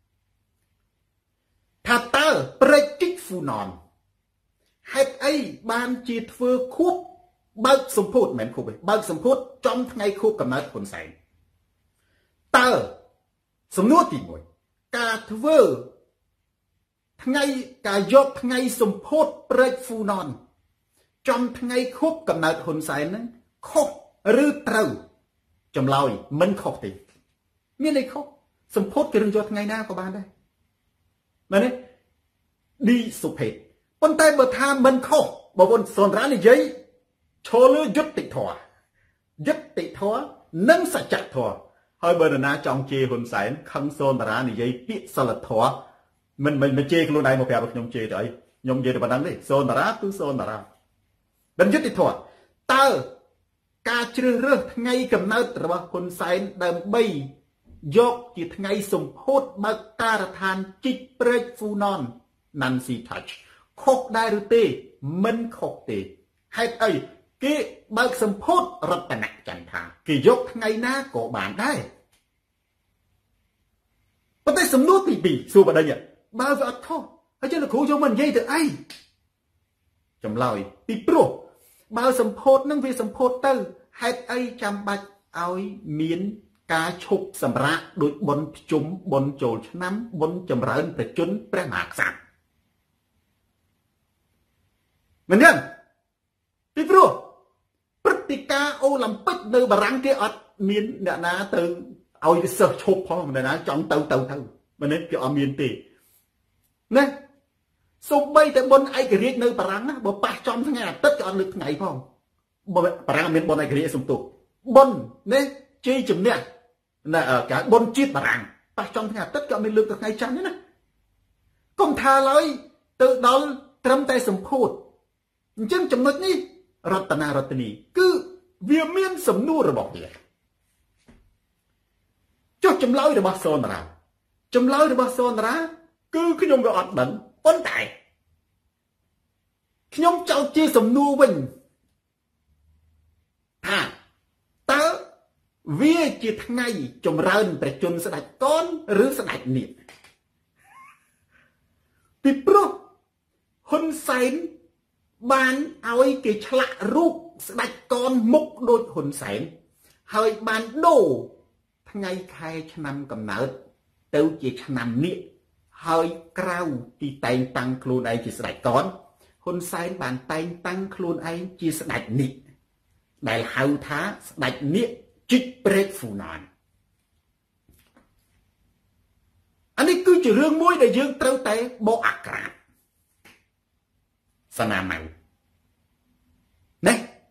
ថាតើព្រែកជីក Funan ហេតុអីបានជាធ្វើខួបបើកសម្ពោធមិនមែនខួបទេបើកសម្ពោធចំថ្ងៃខួបកំណើតហ៊ុនសែនតើសំណួរទីមួយការធ្វើថ្ងៃការយកថ្ងៃសម្ពោធព្រែក Funan ចំថ្ងៃខួបកំណើតហ៊ុនសែនហ្នឹងខុសឬត្រូវចម្លើយមិនខុសទេមានអីខុសសម្ពោធគេនឹងយកថ្ងៃណាក៏បានដែរមែនទេឌីសុភេទប៉ុន្តែបើថាមិនខុសបើវុនសនរានិយាយឈលលើយុត្តិធម៌យុត្តិធម៌និងសច្ចធម៌ហើយបើនរណាចង់ជេរហ៊ុនសែនខឹងសនរានិយាយពាក្យសិលធម៌មិនមិនជេរខ្លួនឯងមកប្រាប់ខ្ញុំជេរទៅអីខ្ញុំនិយាយតែប៉ុណ្្នឹងទេសនរាគឺសនរាមិនយុត្តិធម៌តើការជ្រើសរើសថ្ងៃកំណើតរបស់ហ៊ុនសែនដើម្បីយកជាថ្ងៃសម្ពោធបើកការដ្ឋានជីកព្រែក Funan Nancy Touch ខុសដែរឬទេមិនខុសទេហេតុអីគេបើកសម្ពោធរតនចន្ទថាគេយកថ្ងៃណាក៏បានដែរប៉ុន្តែសំណួរទីពីរសួរបដិញបើវាអត់ខុសហើយចុះលោកគ្រូយកមកនិយាយទៅអីចម្លើយពីព្រោះបើសម្ពោធនឹងវាសម្ពោធទៅហេតុអីចាំបាច់ឲ្យមានការឈប់សម្រាកដោយបុណ្យភ្ជុំបុណ្យចូលឆ្នាំបុណ្យចម្រើនប្រជញ្ញព្រះមហាក្សត្រមិនទេពីព្រោះព្រឹត្តិការណ៍អូឡ িম্প ពិកនៅបារាំងគេអត់មានអ្នកណាទៅឲ្យសិស្សឈប់ផងអ្នកណាចង់ទៅទៅទៅមិនទេគេអត់មានទេណាសូម្បីតែបុណ្យឯករាជ្យនៅបារាំងណាបើប៉ះចំថ្ងៃអាទិត្យក៏អត់លើកថ្ងៃផងបារាំងមានបុណ្យឯករាជ្យសំទុះបុណ្យនេះជ័យជំនះណាការបុណ្យជាតិបារាំងប៉ះចំថ្ងៃអាទិត្យក៏មានលើកទៅថ្ងៃច័ន្ទដែរណាកុំថាឡើយទៅដល់ត្រឹមតែសម្ពោធអញ្ចឹងចំណុចនេះរតនារតនីគឺវាមានសំណួររបស់វាចុះចម្លើយរបស់សនរាចម្លើយរបស់សនរាគឺខ្ញុំក៏អត់ដឹងប៉ុន្តែខ្ញុំចោទជាសំណួរវិញថាតើវាជាថ្ងៃចម្រើនប្រជញ្ញស្ដេចកនឬស្ដេចនាងពីព្រោះហ៊ុនសែនបានឲ្យគេឆ្លាក់រូបស្ដេចកនមុខដូចហ៊ុនសែនហើយបានដូរថ្ងៃខែឆ្នាំកំណើតទៅជាឆ្នាំនាងហើយក្រៅពីតែងតាំងខ្លួនឯងជាស្ដេចកនហ៊ុនសែនបានតែងតាំងខ្លួនឯងជាស្ដេចនាងដែលហៅថាស្ដេចនាងជីកព្រែក Funan អានេះគឺជារឿងមួយដែលយើងត្រូវតែបកអាក្រាតសណាម៉ៅណែ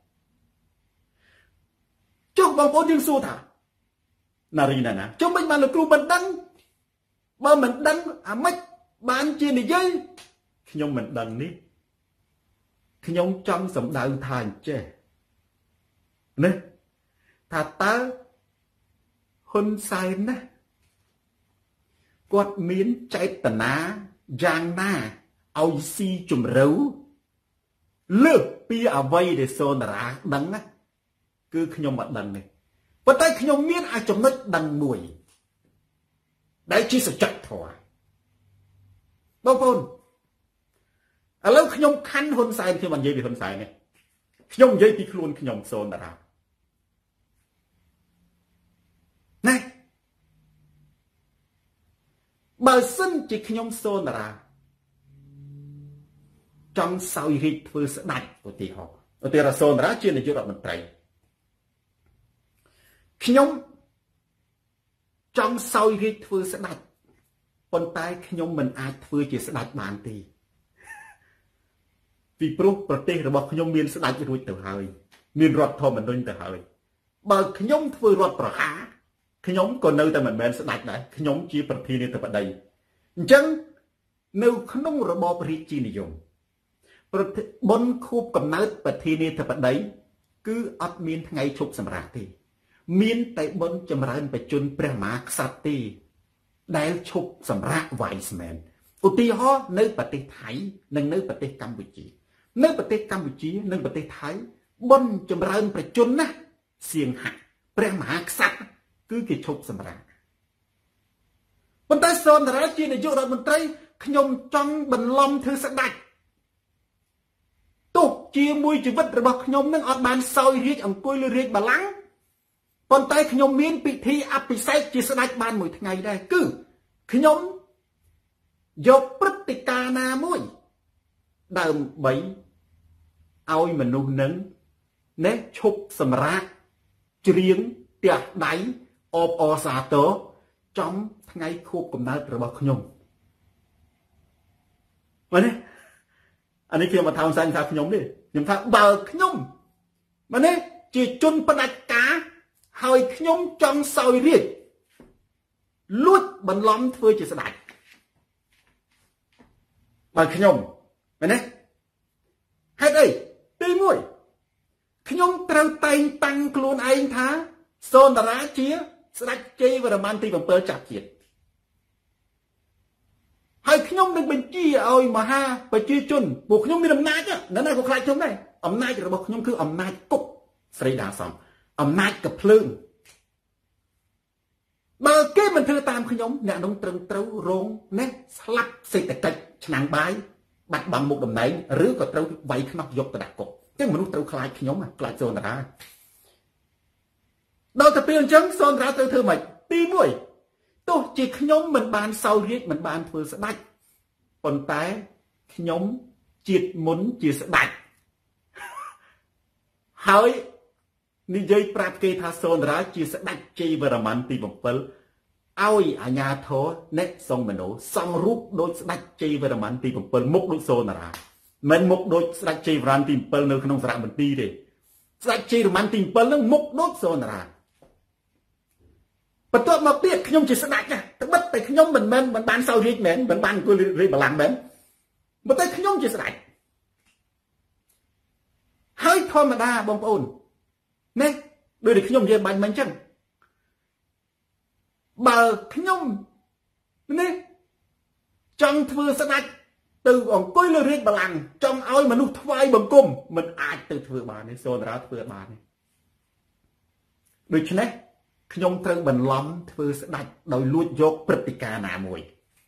ចុះបងប្អូនយើងសួរថាណារីណាណាចុះមិនបានលោកគ្រូមិនដឹងបើមិនដឹងអាម៉េចបានជានិយាយខ្ញុំមិនដឹងនេះខ្ញុំចង់សម្ដៅថាអញ្ចេះណាថាតើហ៊ុនសែនណាគាត់មានចេតនាយ៉ាងណាឲ្យស៊ីជំរឿលើកពីអ្វីដែលសូនតារាដឹងណាគឺខ្ញុំអត់ដឹងទេប៉ុន្តែខ្ញុំមានអាចចំណុចដឹងមួយដែលជាសច្ចធម៌បងប្អូនឥឡូវខ្ញុំខណ្ឌហ៊ុនសែនខ្ញុំមិននិយាយពីហ៊ុនសែនទេខ្ញុំនិយាយពីខ្លួនខ្ញុំសូនតារាណែបើសិនជាខ្ញុំសូនតារាចង់សោយរាជធ្វើស្ដេចឧទាហរណ៍ឧទាហរណ៍សូនតារាជានាយករដ្ឋមន្ត្រីខ្ញុំចង់សោយរាជធ្វើស្ដេចប៉ុន្តែខ្ញុំមិនអាចធ្វើជាស្ដេចបានទេពីព្រោះប្រទេសរបស់ខ្ញុំមានស្ដេចរួចទៅហើយមានរដ្ឋធម្មនុញ្ញទៅហើយបើខ្ញុំធ្វើរដ្ឋប្រហារខ្ញុំក៏នៅតែមិនមែនស្ដេចដែរខ្ញុំជាប្រធានាធិបតីអញ្ចឹងនៅក្នុងរបបរាជានិយមបុណ្យខួបកំណើតប្រធានាធិបតីគឺអត់មានថ្ងៃឈប់សម្រាកទេមានតែបុណ្យចម្រើនបច្ចុប្បន្នព្រះមហាក្សត្រទេដែលឈប់សម្រាកវាយស្មែនឧទាហរណ៍នៅប្រទេសថៃនិងនៅប្រទេសកម្ពុជានៅប្រទេសកម្ពុជានិងប្រទេសថៃបុណ្យចម្រើនប្រជញ្ញណាសៀងហៈព្រះមហាក្សត្រគឺគេឈប់សម្រាកប៉ុន្តែសូនតារាជានាយករដ្ឋមន្ត្រីខ្ញុំចង់បន្លំធ្វើស្ដេចទោះជាមួយជីវិតរបស់ខ្ញុំនឹងអត់បានសោយរាជអង្គុយលើរាជបល្ល័ង្កប៉ុន្តែខ្ញុំមានពិធីអភិសេកជាស្ដេចបានមួយថ្ងៃដែរគឺខ្ញុំយកព្រឹត្តិការណ៍ណាមួយដើម្បីឲ្យមនុស្សនឹងណែឈប់សម្រាកច្រៀងទះដៃអបអរសាទរចំថ្ងៃខួបកំណើតរបស់ខ្ញុំមើលនេះអានេះខ្ញុំមកថោងសាញ់ថាខ្ញុំនេះខ្ញុំថាបើខ្ញុំមើលនេះជាជនផ្ដាច់ការហើយខ្ញុំចង់សោយរាជលួចបន្លំធ្វើជាស្ដេចបើខ្ញុំមែនទេហេតុអីទីមួយខ្ញុំត្រូវតែងតាំងខ្លួនឯងថាសូនតារាជាស្ដេចជ័យវរ្ម័នទី7ចាប់ជាតិហើយខ្ញុំនឹងបញ្ជាឲ្យមហាប្រជាជនពួកខ្ញុំមានអំណាចណាស់ណាក៏ខ្លាចខ្ញុំដែរអំណាចរបស់ខ្ញុំគឺអំណាចគុកស្រីដាសំអំណាចកភ្លើងបើគេមិនធ្វើតាមខ្ញុំអ្នកនោះត្រឹមត្រូវរងណាស្លាប់សេដ្ឋកិច្ចឆ្នាំងបាយបាត់បង់មុខតំណែងឬក៏ត្រូវវាយខ្នោះយកទៅដាក់គុកអញ្ចឹងមនុស្សត្រូវខ្លាចខ្ញុំខ្លាចសូនតារាដល់ទៅពេលអញ្ចឹងសូនតារាត្រូវធ្វើម៉េចទីមួយទោះជាខ្ញុំមិនបានសោយរាជមិនបានធ្វើស្ដេចប៉ុន្តែខ្ញុំជាតិមុនជាស្ដេចហើយនិយាយប្រាប់គេថាសូនតារាជាស្ដេចជ័យវរ្ម័នទី7ឲ្យអាញាធរអ្នកសងមនោសង់រូបដូចស្ដេចជ័យវរ្ម័នទី7មុខដូចសូនតារាមិនមុខដូចស្ដេចជ័យវរ្ម័នទី7នៅក្នុងសារមន្ទីរទេស្ដេចជ័យវរ្ម័នទី7នឹងមុខដូចសូនតារាបន្ទាប់មកទៀតខ្ញុំជាស្ដេចណាត្បិតតែខ្ញុំមិនមែនមិនបានសោយរាជមែនមិនបានអង្គុយរាជបល្ល័ង្កមែនប៉ុន្តែខ្ញុំជាស្ដេចហើយធម្មតាបងប្អូនណាដូចតែខ្ញុំនិយាយបាញ់មិញអញ្ចឹងបើខ្ញុំនេះចង់ធ្វើស្ដេចទៅអង្គុយលើរាជបល្ល័ង្កចង់ឲ្យមនុស្សថ្វាយបង្គំមិនអាចទៅធ្វើបានទេសូនតារាធ្វើបានទេដូច្នេះខ្ញុំត្រូវបន្លំធ្វើស្ដេចដោយលួចយកព្រឹត្តិការណ៍ណាមួយ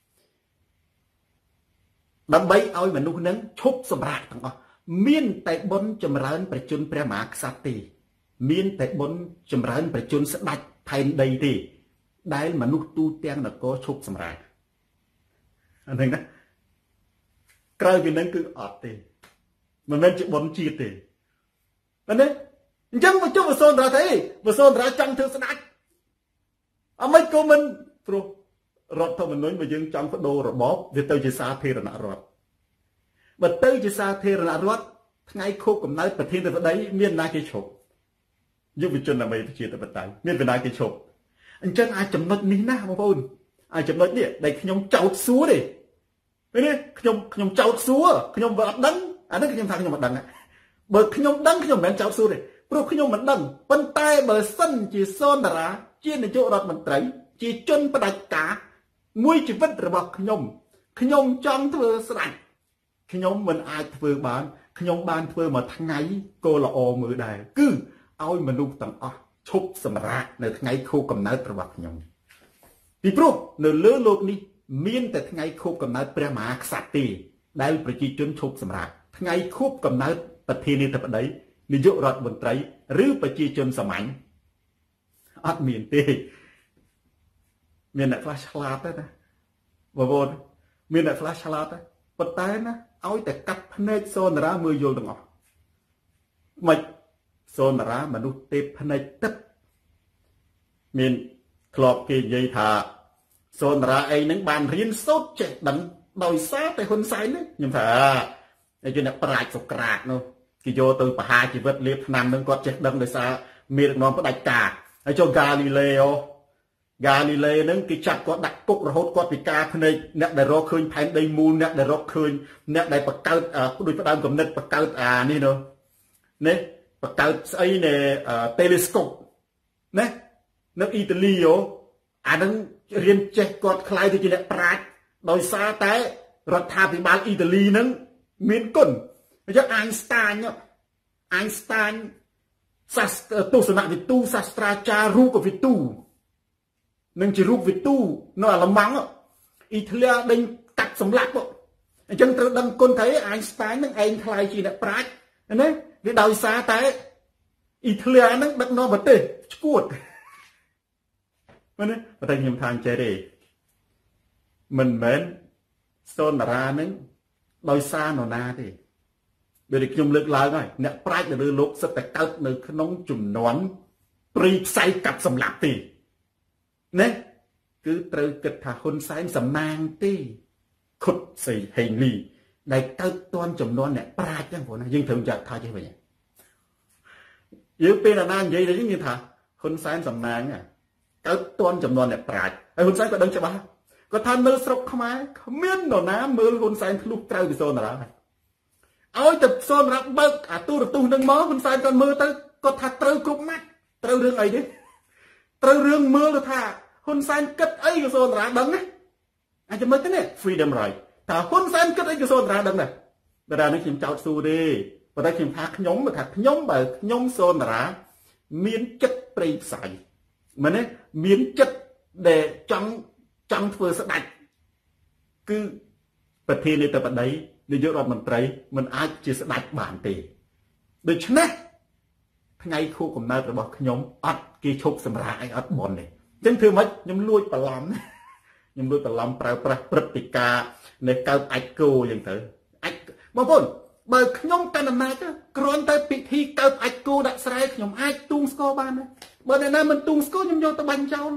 ដើម្បីឲ្យមនុស្សនឹងឈប់សម្រាកទាំងអស់មានតែបុណ្យចម្រើនប្រជជនព្រះមហាក្សត្រទេមានតែបុណ្យចម្រើនប្រជជនស្ដេចផែនដីទេដែលមនុស្សទូទាំងនគរឈប់សម្រាកអាហ្នឹងណាក្រៅពីហ្នឹងគឺអត់ទេមិនមែនជាបុណ្យជាតិទេមែនទេអញ្ចឹងមកជុំវសូនតារាទេវសូនតារាចង់ធ្វើស្ដេចអមិនក៏មិនព្រោះរដ្ឋធម្មនុញ្ញបើយើងចង់បដូររបបវាទៅជាសាធារណរដ្ឋបើទៅជាសាធារណរដ្ឋថ្ងៃខួបកំណើតប្រធានាធិបតីមានណាគេឈប់យុវជនដើម្បីប្រជាធិបតេយ្យមានបណ្ដាគេឈប់អញ្ចឹងអាចចំណុចនេះណាបងប្អូនអាចចំណុចនេះដែលខ្ញុំចោទសួរទេពេលនេះខ្ញុំខ្ញុំចោទសួរខ្ញុំបើអត់ដឹងអានេះខ្ញុំថាខ្ញុំមិនដឹងបើខ្ញុំដឹងខ្ញុំមិនមែនចោទសួរទេព្រោះខ្ញុំមិនដឹងប៉ុន្តែបើសិនជាសូនតារាជានាយករដ្ឋមន្ត្រីជាជនផ្ដាច់ការមួយជីវិតរបស់ខ្ញុំខ្ញុំចង់ធ្វើស្ដេចខ្ញុំមិនអាចធ្វើបានខ្ញុំបានធ្វើមួយថ្ងៃក៏ល្អមើលដែរគឺឲ្យមនុស្សទាំងអស់ឈប់សម្រាកនៅថ្ងៃខួបកំណើតរបស់ខ្ញុំពីព្រោះនៅលើលោកនេះមានតែថ្ងៃខួបកំណើតព្រះមហាក្សត្រទេដែលប្រជាជនឈប់សម្រាកថ្ងៃខួបកំណើតប្រធានាធិបតីនាយករដ្ឋមន្ត្រីឬប្រជាជនសាមញ្ញអត់មានទេមានអ្នកខ្លះឆ្លាតទេណាបងប្អូនមានអ្នកខ្លះឆ្លាតទេប៉ុន្តែណាឲ្យតែកាត់ភ្នែកសូនតារាមើលយល់ទាំងអស់មិនសូនតារាមនុស្សទេពភ្នែកទឹកមានធ្លាប់គេនិយាយថាសូនតារាអីហ្នឹងបានរៀនសូត្រចេះដឹងដោយសារតែហ៊ុនសែននេះខ្ញុំថាឯជនអ្នកប្រាជ្ញសូក្រាតនោះគេយកទៅបហាជីវិតលៀបឆ្នាំហ្នឹងគាត់ចេះដឹងដោយសារមានដឹកនាំផ្ដាច់ការហើយចុះហ្គាលីឡេអូហ្គាលីឡេហ្នឹងគេចាប់គាត់ដាក់គុករហូតគាត់ពិការភ្នែកអ្នកដែលរកឃើញផែនដីមូលអ្នកដែលរកឃើញអ្នកដែលបង្កើតដូចផ្ដើមកំណត់បង្កើតអានេះនោះនេះបង្កើតស្អីនៃ telescope ណានៅអ៊ីតាលីអូអាហ្នឹងរៀនចេះគាត់ខ្លាយទៅជាអ្នកប្រាជ្ញដោយសារតែរដ្ឋាភិបាលអ៊ីតាលីហ្នឹងមានគុណអញ្ចឹងអាញស្តាញអាញស្តាញសាស្ត្រទស្សនវិទូសាស្ត្រាចារ្យរូបវិទូនឹងជារូបវិទូនៅអាឡម៉ង់អ៊ីតាលីដេញកាត់សម្លាប់អញ្ចឹងត្រូវដឹងគុណថាអាញស្តាញនឹងឯងខ្លាយជាអ្នកប្រាជ្ញណាវាដោយសារតែអ៊ីតាលីហ្នឹងដឹកនាំប្រទេសឈួតមែនទេបើតែខ្ញុំថាអញ្ចឹងទេមិនមែនសូនតារាហ្នឹងដោយសារនរណាទេដូចខ្ញុំលើកឡើងហើយអ្នកប្រាជ្ញនៅលើលោកសិតតែកើតនៅក្នុងជំនាន់ព្រីផ្សៃកាត់សម្លាប់ទេណាគឺត្រូវគិតថាហ៊ុនសែនសំណាងទេខុតសីហេងលីដែលកើតតាន់ចំនួនអ្នកប្រាជ្ញហ្នឹងព្រោះណាយើងត្រូវចាត់ថាចេះវិញយើងពេលណានិយាយទៅយើងថាហ៊ុនសែនសំណាងកើតតាន់ចំនួនអ្នកប្រាជ្ញហើយហ៊ុនសែនក៏ដឹងច្បាស់គាត់ថានៅស្រុកខ្មែរគ្មាននរណាមើលហ៊ុនសែនធ្លុះត្រូវពីសូនតារាឲ្យទៅសូនរាប់បើកអាទូរទស្សន៍នឹងមកហ៊ុនសែនគាត់មើលទៅគាត់ថាត្រូវគ្រប់ម៉ាត់ត្រូវរឿងអីទេត្រូវរឿងមើលទៅថាហ៊ុនសែនគិតអីក៏សូនតារាដឹងណាអាចមើលទៅនេះ freedom right តើហ៊ុនសែនគិតអីក៏សូនតារាដឹងដែរតារានេះខ្ញុំចោទសួរទេប៉ុន្តែខ្ញុំថាខ្ញុំថាខ្ញុំបើខ្ញុំសូនតារាមានចិត្តព្រៃផ្សៃមែនទេមានចិត្តដែលចង់ចង់ធ្វើស្ដេចគឺប្រធានាធិបតីនាយករដ្ឋមន្ត្រីមិនអាចជាស្ដេចបានទេដូច្នេះថ្ងៃខួបកំណើតរបស់ខ្ញុំអត់គេឈប់សម្រាកអីអត់បនទេអញ្ចឹងធ្វើម៉េចខ្ញុំលួចបន្លំខ្ញុំលួចបន្លំប្រើប្រាស់ព្រឹត្តិការណ៍នៃកើបអាចគោអញ្ចឹងទៅអាចបងប្អូនបើខ្ញុំកាន់អំណាចទៅគ្រាន់តែពិធីកើបអាចគោដាក់ស្រែខ្ញុំអាចទូងស្គរបានដែរបើអ្នកណាមិនទូងស្គរខ្ញុំយកទៅបាញ់ចោល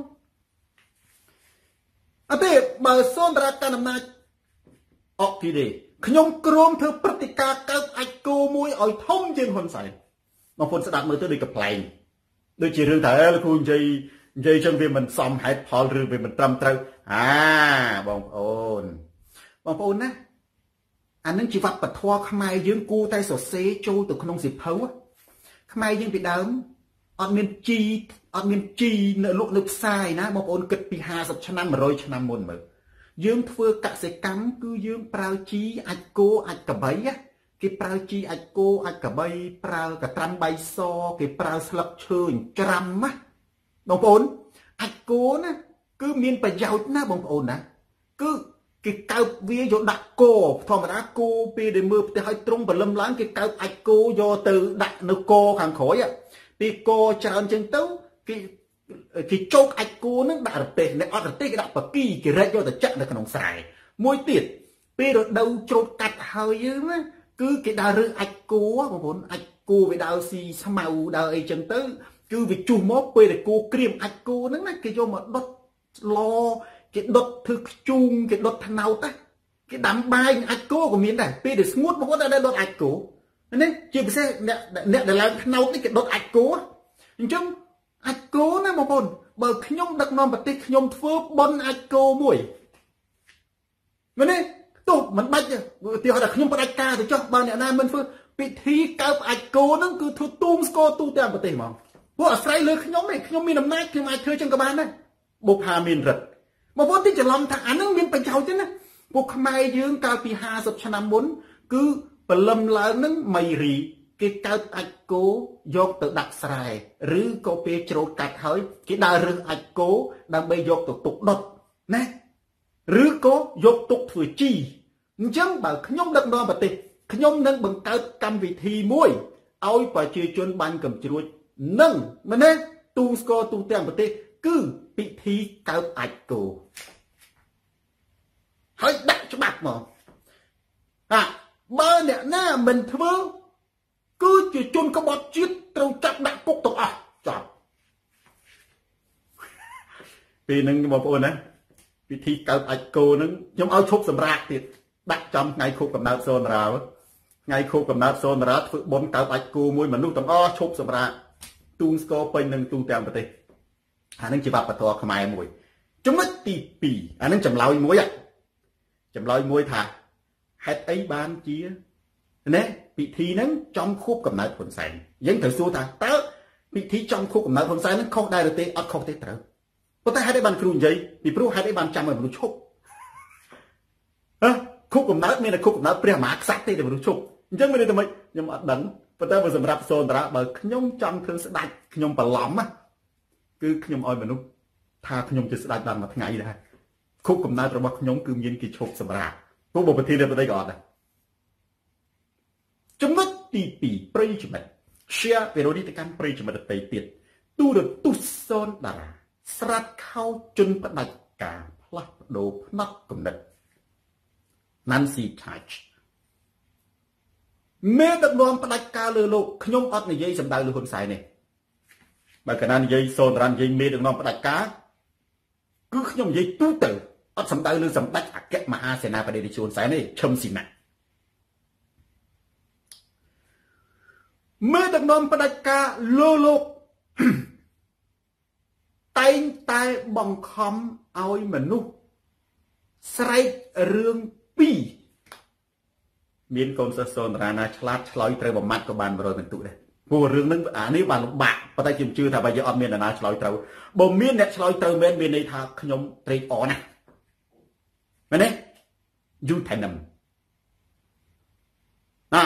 អត់ទេបើសូនតារាកាន់អំណាចអកគីទេខ្ញុំគ្រោងធ្វើព្រឹត្តិការណ៍កើបអាចគោមួយឲ្យធំជាងហ៊ុនសែនបងប្អូនស្ដាប់មើលទៅដូចកំ pl ែងដូចជារឿងថាអើលោកគ្រូនិយាយនិយាយចឹងវាមិនសមហេតុផលឬវាមិនត្រឹមត្រូវអាបងប្អូនបងប្អូនណាអានឹងជីវបធម៌ខ្មែរយើងគួរតែសរសេរចូលទៅក្នុងសៀវភៅខ្មែរយើងពីដើមអត់មានជីអត់មានជីនៅលក់នៅផ្សារណាបងប្អូនគិតពីห้าสิบឆ្នាំmột trămឆ្នាំមុនមើលយើងធ្វើកសិកម្មគឺយើងប្រើជីអាចគោអាចកបីគេប្រើជីអាចគោអាចកបីប្រើកត្រាំបៃសគេប្រើស្លឹកឈើច្រាំណាបងប្អូនអាចគោណាគឺមានប្រយោជន៍ណាបងប្អូនណាគឺគេកើបវាយកដាក់គោធម្មតាគោពេលដែលមើលផ្ទះឲ្យត្រង់បលឹមឡើងគេកើបអាចគោយកទៅដាក់នៅគោខាងក្រោយពីគោច្រើនចឹងទៅគេគេជោគអាចគោនឹងដាក់រទេសនៅអត់រទេសគេដាក់បកីគេរែកយកទៅចាក់នៅក្នុងស្រែមួយទៀតពេលរដូវច្រូតកាត់ហើយយើងណាគឺគេដើររើសអាចគោបងប្អូនអាចគោវាដើរស៊ីស្មៅដើរអីចឹងទៅគឺវាជុះមកពេលដែលគោក្រៀមអាចគោហ្នឹងណាគេយកមកដុតឡគេដុតធ្វើខ្ជូងគេដុតថ្នោតណាគេដាំបាយអាចគោក៏មានដែរពេលដែលស្ងួតបងប្អូនតែដុតអាចគោនេះជាពិសេសអ្នកអ្នកដែលឡើងថ្នោតនេះគេដុតអាចគោអញ្ចឹងអាចគោណាបងប្អូនបើខ្ញុំដឹកនាំប្រទេសខ្ញុំធ្វើប៉ុនអាចគោមួយមែនទេទោះមិនបាច់ឧទាហរណ៍ថាខ្ញុំផ្ដាច់ការទៅចុះបើអ្នកណាមិនធ្វើពិធីកើបអាចគោហ្នឹងគឺធ្វើទូងស្គរទូទាំងប្រទេសហ្មងព្រោះអាស្រ័យលើខ្ញុំឯងខ្ញុំមានអំណាចខ្ញុំអាចធ្វើចឹងក៏បានដែរបុព្វហាមានរិទ្ធបងប្អូនទីច្រឡំថាអាហ្នឹងមានប្រយោជន៍ទេណាពួកខ្មែរយើងកាលពីห้าสิบឆ្នាំមុនគឺបលឹមឡើងហ្នឹងមីរីគេកើបអាចគោយកទៅដាក់ស្រែឬក៏ពេលច្រូតកាត់ហើយគេដើររើសអាចគោដើម្បីយកទៅទុកដុតណាឬក៏យកទុកធ្វើជីអញ្ចឹងបើខ្ញុំដឹកនាំប្រទេសខ្ញុំនឹងបង្កើតកម្មវិធីមួយឲ្យប្រជាជនបានកំជ្រួចនឹងមែនទេទូងស្គរទូទាំងប្រទេសគឺពិធីកើបអាចគោហើយដាក់ច្បាប់មកអាបើអ្នកណាមិនធ្វើគឺជាជនក្បត់ជាតិត្រូវចាប់ដាក់គុកទាំងអស់ចាប់ពេលហ្នឹងបងប្អូនណាពិធីកើបអាចគោហ្នឹងខ្ញុំឲ្យឈប់សម្រាកទៀតដាក់ចំថ្ងៃខួបកំណើតសូនតារាថ្ងៃខួបកំណើតសូនតារាធ្វើបុណ្យកើបអាចគោមួយមនុស្សទាំងអស់ឈប់សម្រាកទូងស្គរពេញនឹងទូទាំងប្រទេសអានឹងជាវប្បធម៌ខ្មែរមួយចំណុចទីពីរអានឹងចម្លើយមួយចម្លើយមួយថាហេតុអីបានជាណាពិធីហ្នឹងចំខួបកំណើតហ៊ុនសែនយើងត្រូវសួរថាតើពិធីចំខួបកំណើតហ៊ុនសែនហ្នឹងខុសដែរឬទេអត់ខុសទេត្រូវប៉ុន្តែហេតុអីបានគ្រូនិយាយពីព្រោះហេតុអីបានចាំឲ្យមនុស្សឈប់ហ៎ខួបកំណើតមានតែខួបកំណើតព្រះមហាក្សត្រទេតែមនុស្សឈប់អញ្ចឹងមានតែមិនខ្ញុំអត់ដឹងប៉ុន្តែបើសម្រាប់សូនតារាបើខ្ញុំចង់ធ្វើស្ដេចខ្ញុំបន្លំណាគឺខ្ញុំឲ្យមនុស្សថាខ្ញុំជាស្ដេចបានមួយថ្ងៃដែរខួបកំណើតរបស់ខ្ញុំគឺមានគេឈប់សម្រាប់ព្រោះបើប្រធានាធិបតីក៏អត់ដែរចំណុចទីពីរប្រិយមិត្ត share វីដេអូនេះទៅកាន់ប្រិយមិត្តដទៃទៀតទូរទស្សន៍សូនតារាស្រាត់ខោជន់ផ្ដាច់ការផ្លាស់ប្ដូរផ្នត់គំនិត Nancy Touch មេដឹកនាំផ្ដាច់ការលើលោកខ្ញុំអត់និយាយសម្ដៅលើហ៊ុនសែនទេបើកាលណានិយាយសូនតារានិយាយមេដឹកនាំផ្ដាច់ការគឺខ្ញុំនិយាយទូទៅអត់សម្ដៅលើសម្ដេចអគ្គមហាសេនាបតីតេជោហ៊ុនសែនទេឈឹមស៊ីណាមេដឹកនាំផ្ដាច់ការលើលោកតែងតែបង្ខំឲ្យមនុស្សស្រែករឿងពីរមានកូនសិស្សសូនតារាណាឆ្លាតឆ្លើយត្រូវបំមាត់ក៏បាន100ពិន្ទុដែរព្រោះរឿងហ្នឹងអានេះបានលំបាកប៉ុន្តែខ្ញុំជឿថាបើយើងអត់មានអ្នកណាឆ្លើយត្រូវបើមានអ្នកឆ្លើយត្រូវមែនមានន័យថាខ្ញុំត្រេកអរណាស់មែនទេយូថៃណាំណា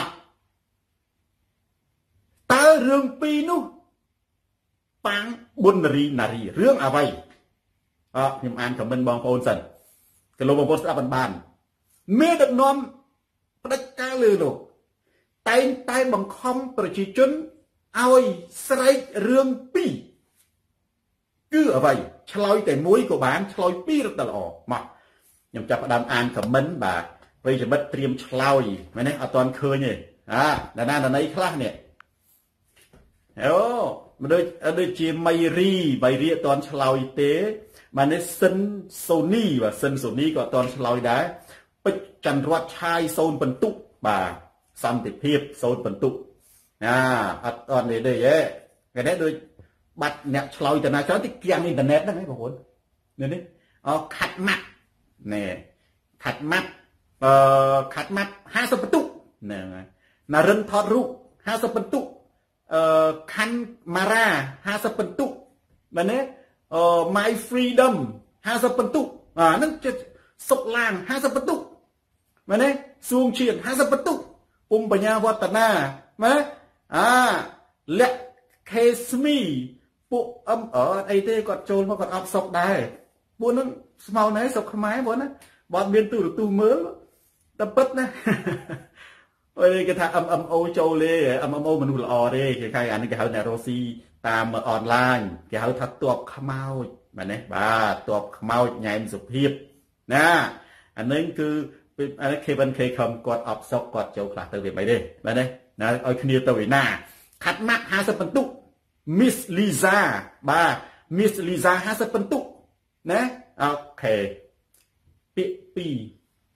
តើរឿងពីរនោះប៉ាងប៊ុនរីណារីរឿងអ្វីអើខ្ញុំអានខមមិនបងប្អូនសិនក៏លោកបងប្អូនស្ដាប់បានបានមេដឹកនាំផ្ដាច់ការលើលោកតែងតែបង្ខំប្រជាជនឲ្យស្រែករឿងពីរគឺអ្វីឆ្លើយតែមួយក៏បានឆ្លើយពីរrấtល្អមកខ្ញុំចាប់ផ្ដើមអានខមមិនបាទប្រិយមិត្តត្រៀមឆ្លើយមែនទេអត់ទាន់ឃើញទេអាណាណាណីខ្លះនេះអូមិនដូចដូចជាមៃរីមៃរីអត់ទាន់ឆ្លើយទេបាទនេះសិនសូនីបាទសិនសូនីក៏អត់ទាន់ឆ្លើយដែរពេជ្រចន្ទរតឆាយសូនបន្ទុកបាទសន្តិភាពសូនបន្ទុកណាអត់ទាន់នេះទេហ៎គេនេះដូចបាត់អ្នកឆ្លើយទៅណាច្រើនទីគៀងអ៊ីនធឺណិតហ្នឹងឯងបងប្អូននេះនេះអខាត់ម៉ាត់ណែខាត់ម៉ាត់អឺខាត់ម៉ាត់ห้าสิบបន្ទុកហ្នឹងហើយណារិនថតរូបห้าสิบបន្ទុកអឺខាន់ម៉ារ៉ាห้าสิบបន្ទុកមែនទេអឺ My Freedomห้าสิบបន្ទុកអាហ្នឹងសុកឡាងห้าสิบបន្ទុកមែនទេសួងឈៀនห้าสิบបន្ទុកពុំបញ្ញាវឌ្ឍនាមែនអាលក្ខខេស្មីពួកអឹមអត់អីទេគាត់ចូលមកគាត់អត់សុកដែរពួកហ្នឹងស្មៅណែសុកខ្មែរបងណាបើអត់មានទូរទស្សន៍មើលតែពិតណាអើយគេថា em em o ចូលទេ em em o មនុស្សល្អទេគេហៅអានេះគេហៅអ្នករស់ស៊ីតាមអនឡាញគេហៅថាតបខ្មោចមែនទេបាទតបខ្មោចញ៉ែមសុភាពណាអានេះគឺអានេះ Kevin K ខំគាត់អបសុកគាត់ចូលខ្លះទៅវាមិនទេមែនទេណាឲ្យគ្នាទៅឯណាខាត់ម៉ាក់ห้าสิบបន្ទុក Miss Lisa បាទ Miss Lisaห้าสิบបន្ទុកណាអូខេពាក្យពីរ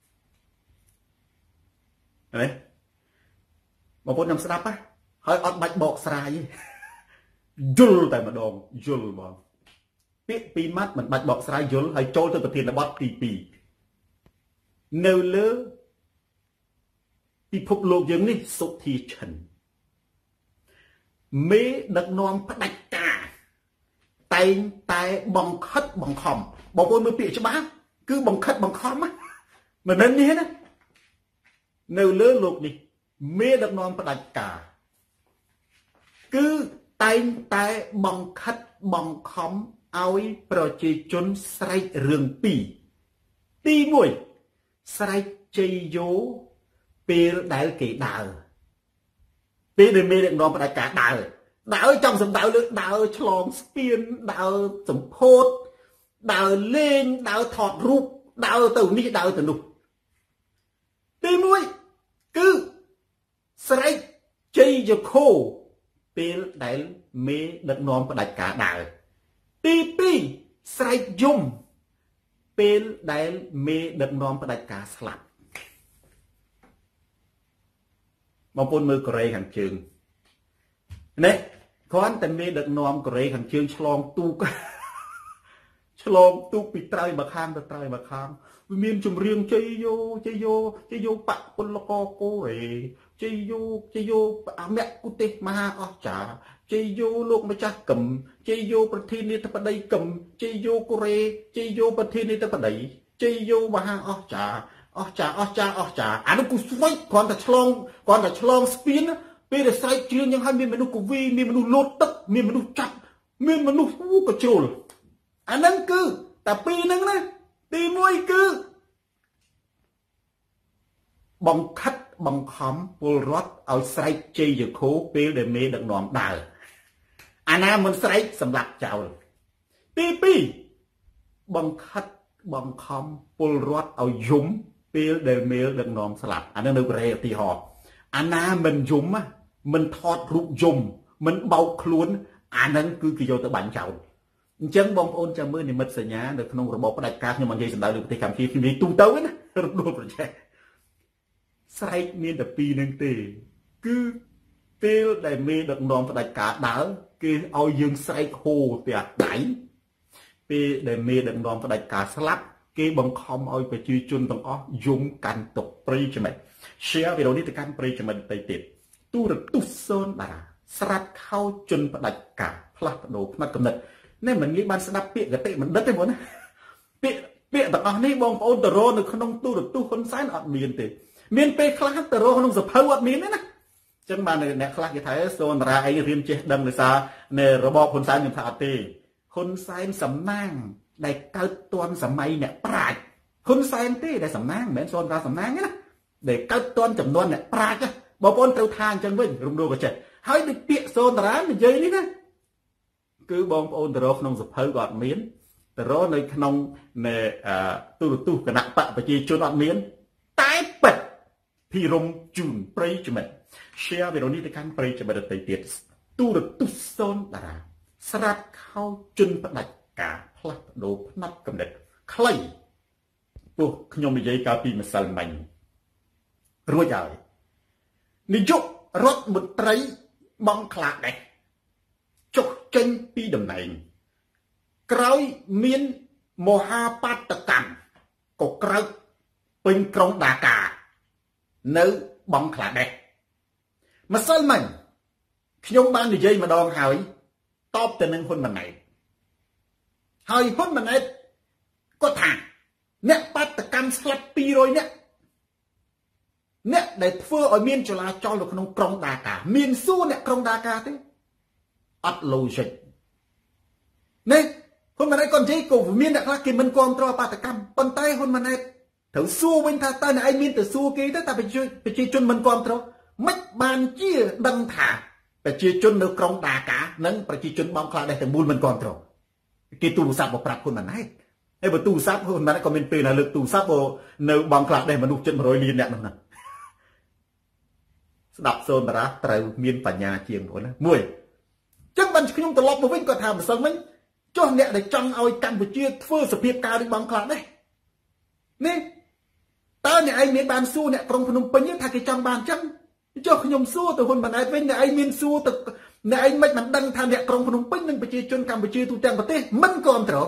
ណាបងប្អូនខ្ញុំស្ដាប់ហ៎ហើយអត់បាច់បកស្រាយទេយល់តែម្ដងយល់បងពាក្យពីរម៉ាត់មិនបាច់បកស្រាយយល់ហើយចូលទៅប្រធានបទទីពីរនៅលើពិភពលោកយើងនេះសុធីឈិនមេដឹកនាំផ្ដាច់ការតែងតែបង្ខិតបង្ខំបងប្អូនមើលពាក្យច្បាស់គឺបង្ខិតបង្ខំមិនមែននេះណានៅលើលោកនេះមេដឹកនាំផ្ដាច់ការគឺតែងតែបង្ខិតបង្ខំឲ្យប្រជាជនស្រែករឿងពីរទីមួយស្រែកជ័យយោពេលដែលគេដើរពេលដែលមេដឹកនាំផ្ដាច់ការដើរដើរចង់សម្ដៅលើដើរឆ្លងស្ពានដើរសម្ពោធដើរលេងដើរថតរូបដើរទៅនេះដើរទៅនោះទីមួយគឺស្រែកជ័យយខោពេលដែលមេដឹកនាំផ្ដាច់ការដើរទីពីរស្រែកយំពេលដែលមេដឹកនាំផ្ដាច់ការស្លាប់បងប្អូនមើលកូរ៉េខាងជើងនេះគ្រាន់តែមេដឹកនាំកូរ៉េខាងជើងឆ្លងទូកឆ្លងទូកពីត្រើយមកខាងទៅត្រើយមកខាងវាមានចម្រៀងជ័យយោជ័យយោជ័យយោបកពលកកូរ៉េជ័យយោជ័យយោអមៈគុទេសមហាអស្ចារ្យជ័យយោលោកម្ចាស់កឹមជ័យយោប្រធានាធិបតីកឹមជ័យយោកូរ៉េជ័យយោប្រធានាធិបតីជ័យយោមហាអស្ចារ្យអស្ចារ្យអស្ចារ្យអស្ចារ្យអានោះគូស្វ័យគ្រាន់តែឆ្លងគ្រាន់តែឆ្លងស្ពានពេលដែលស្រែកជឿនយ៉ាងហើយមានមនុស្សកវីមានមនុស្សលោតទឹកមានមនុស្សចាប់មានមនុស្សវូកជ្រុលអាហ្នឹងគឺតែពីរហ្នឹងណាទីមួយគឺបង្ខិតបង្ខំពលរដ្ឋឲ្យស្រែកជ័យយខោពេលដែលមេដឹកនាំដើរអាណាមិនស្រែកសម្លាប់ចោលទីពីរបង្ខិតបង្ខំពលរដ្ឋឲ្យយំពេលដែលមេដឹកនាំស្លាប់អានេះនៅកូរ៉េឧទាហរណ៍អាណាមិនយំមិនថតរូបយំមិនបោកខ្លួនអាហ្នឹងគឺគេយកទៅបាញ់ចោលអញ្ចឹងបងប្អូនចាំមើលនិមិត្តសញ្ញានៅក្នុងរបបផ្ដាច់ការខ្ញុំមិននិយាយសម្ដៅលើប្រទេសកម្ពុជាខ្ញុំនិយាយទូទៅណារំដួលប្រទេសស្រែកមានតែពីរនឹងទេគឺពេលដែលមេដឹកនាំផ្ដាច់ការដើរគេឲ្យយើងស្រែកហូរផ្ទះដៃពេលដែលមេដឹកនាំផ្ដាច់ការស្លាប់គេបង្ខំឲ្យប្រជាជនទាំងអស់យំកាន់ទុកប្រិយមិត្ត share វីដេអូនេះទៅកាន់ប្រិយមិត្តដទៃទៀតទូរទស្សន៍សូនតារាស្រាត់ខោជន់ផ្ដាច់ការផ្លាស់ប្ដូរផ្នែកកំណត់នេះមិនងាយបានស្ដាប់ពាក្យកតិបណ្ឌិតទេបងណាពាក្យពាក្យទាំងអស់នេះបងប្អូនតរនៅក្នុងទូរទស្សន៍ហ៊ុនសែនអត់មានទេមានពេលខ្លះតរក្នុងសភៅអត់មានទេណាចឹងបានអ្នកខ្លះគេថាសូនតារាអីរៀនចេះដឹងដោយសារនៅរបបហ៊ុនសែនខ្ញុំថាអត់ទេហ៊ុនសែនសំណាងដែលកើតទាន់សម័យអ្នកប្រាជ្ញហ៊ុនសែនទេដែលសំណាងមិនមែនសូនតារាសំណាងទេណាដែលកើតទាន់ចំនួនអ្នកប្រាជ្ញបងប្អូនត្រូវថាអញ្ចឹងវិញរំដួលក៏ចេះហើយដូចពាក្យសូនតារានិយាយនេះណាគឺបងប្អូនតរក្នុងសភៅក៏អត់មានតរនៅក្នុងនៃទូរទស្សន៍គណៈបកប្រជាជនអត់មានតែពិតភិរមជូនប្រិយមិត្ត share វីដេអូនេះទៅកាន់ប្រិយមិត្តដទៃទៀតទូរទស្សន៍សូនតារាស្រាត់ខោជន់ផ្ដាច់ការផ្លាស់ប្ដូរផ្នែកកំណត់ខ្លីពោះខ្ញុំនិយាយកាលពីម្សិលមិញរួចហើយនាយករដ្ឋមន្ត្រីបងខ្លាដែរចុះចេញពីតំណែងក្រោយមានមហាបាតកម្មក៏ក្រៅពេញក្រុងដាកានៅបងខ្លាដែរម្សិលមិញខ្ញុំបាននិយាយម្ដងហើយតបទៅនឹងហ៊ុនម៉ាណែតហើយហ៊ុនម៉ាណែតគាត់ថាអ្នកបាតកម្មស្លាប់ពីររយនាក់អ្នកដែលធ្វើឲ្យមានចលាចលនៅក្នុងក្រុងដាកាមានសួរអ្នកក្រុងដាកាទេអត់ logic នេះហ៊ុនម៉ាណែតគាត់និយាយក៏មានអ្នកខ្លះគេមិនគ្រប់គ្រងបាតកម្មប៉ុន្តែហ៊ុនម៉ាណែតត្រូវសួរវិញថាតើអ្នកឯងមានទៅសួរគេទៅតែប្រជាជនមិនគ្រប់គ្រងមិនបានជាដឹងថាប្រជាជននៅក្រុងដាកានិងប្រជាជនបងខ្លះដែរតែមូលមិនគ្រប់គ្រងគេទូរស័ព្ទមកប្រាប់ហ៊ុនម៉ាណែតហើយបើទូរស័ព្ទហ៊ុនម៉ាណែតក៏មានពេលណាលើកទូរស័ព្ទនៅបងខ្លះដែរមនុស្សជិតមួយរយលានអ្នកនោះណាស្ដាប់សូនតារាត្រូវមានបញ្ញាជាងនោះណាមួយចឹងបានខ្ញុំត្រឡប់មកវិញគាត់ថាម្សិលមិញចុះអ្នកដែលចង់ឲ្យកម្ពុជាធ្វើសភាពការដូចបងខ្លះដែរនេះតើអ្នកឯងមានបានសួរអ្នកក្រុងភ្នំពេញថាគេចង់បានចឹងចុះខ្ញុំសួរទៅហ៊ុនម៉ាណែតវិញអ្នកឯងមានសួរទៅអ្នកឯងមិនបានដឹងថាអ្នកក្រុងភ្នំពេញនិងប្រជាជនកម្ពុជាទូទាំងប្រទេសមិនគ្រប់គ្រង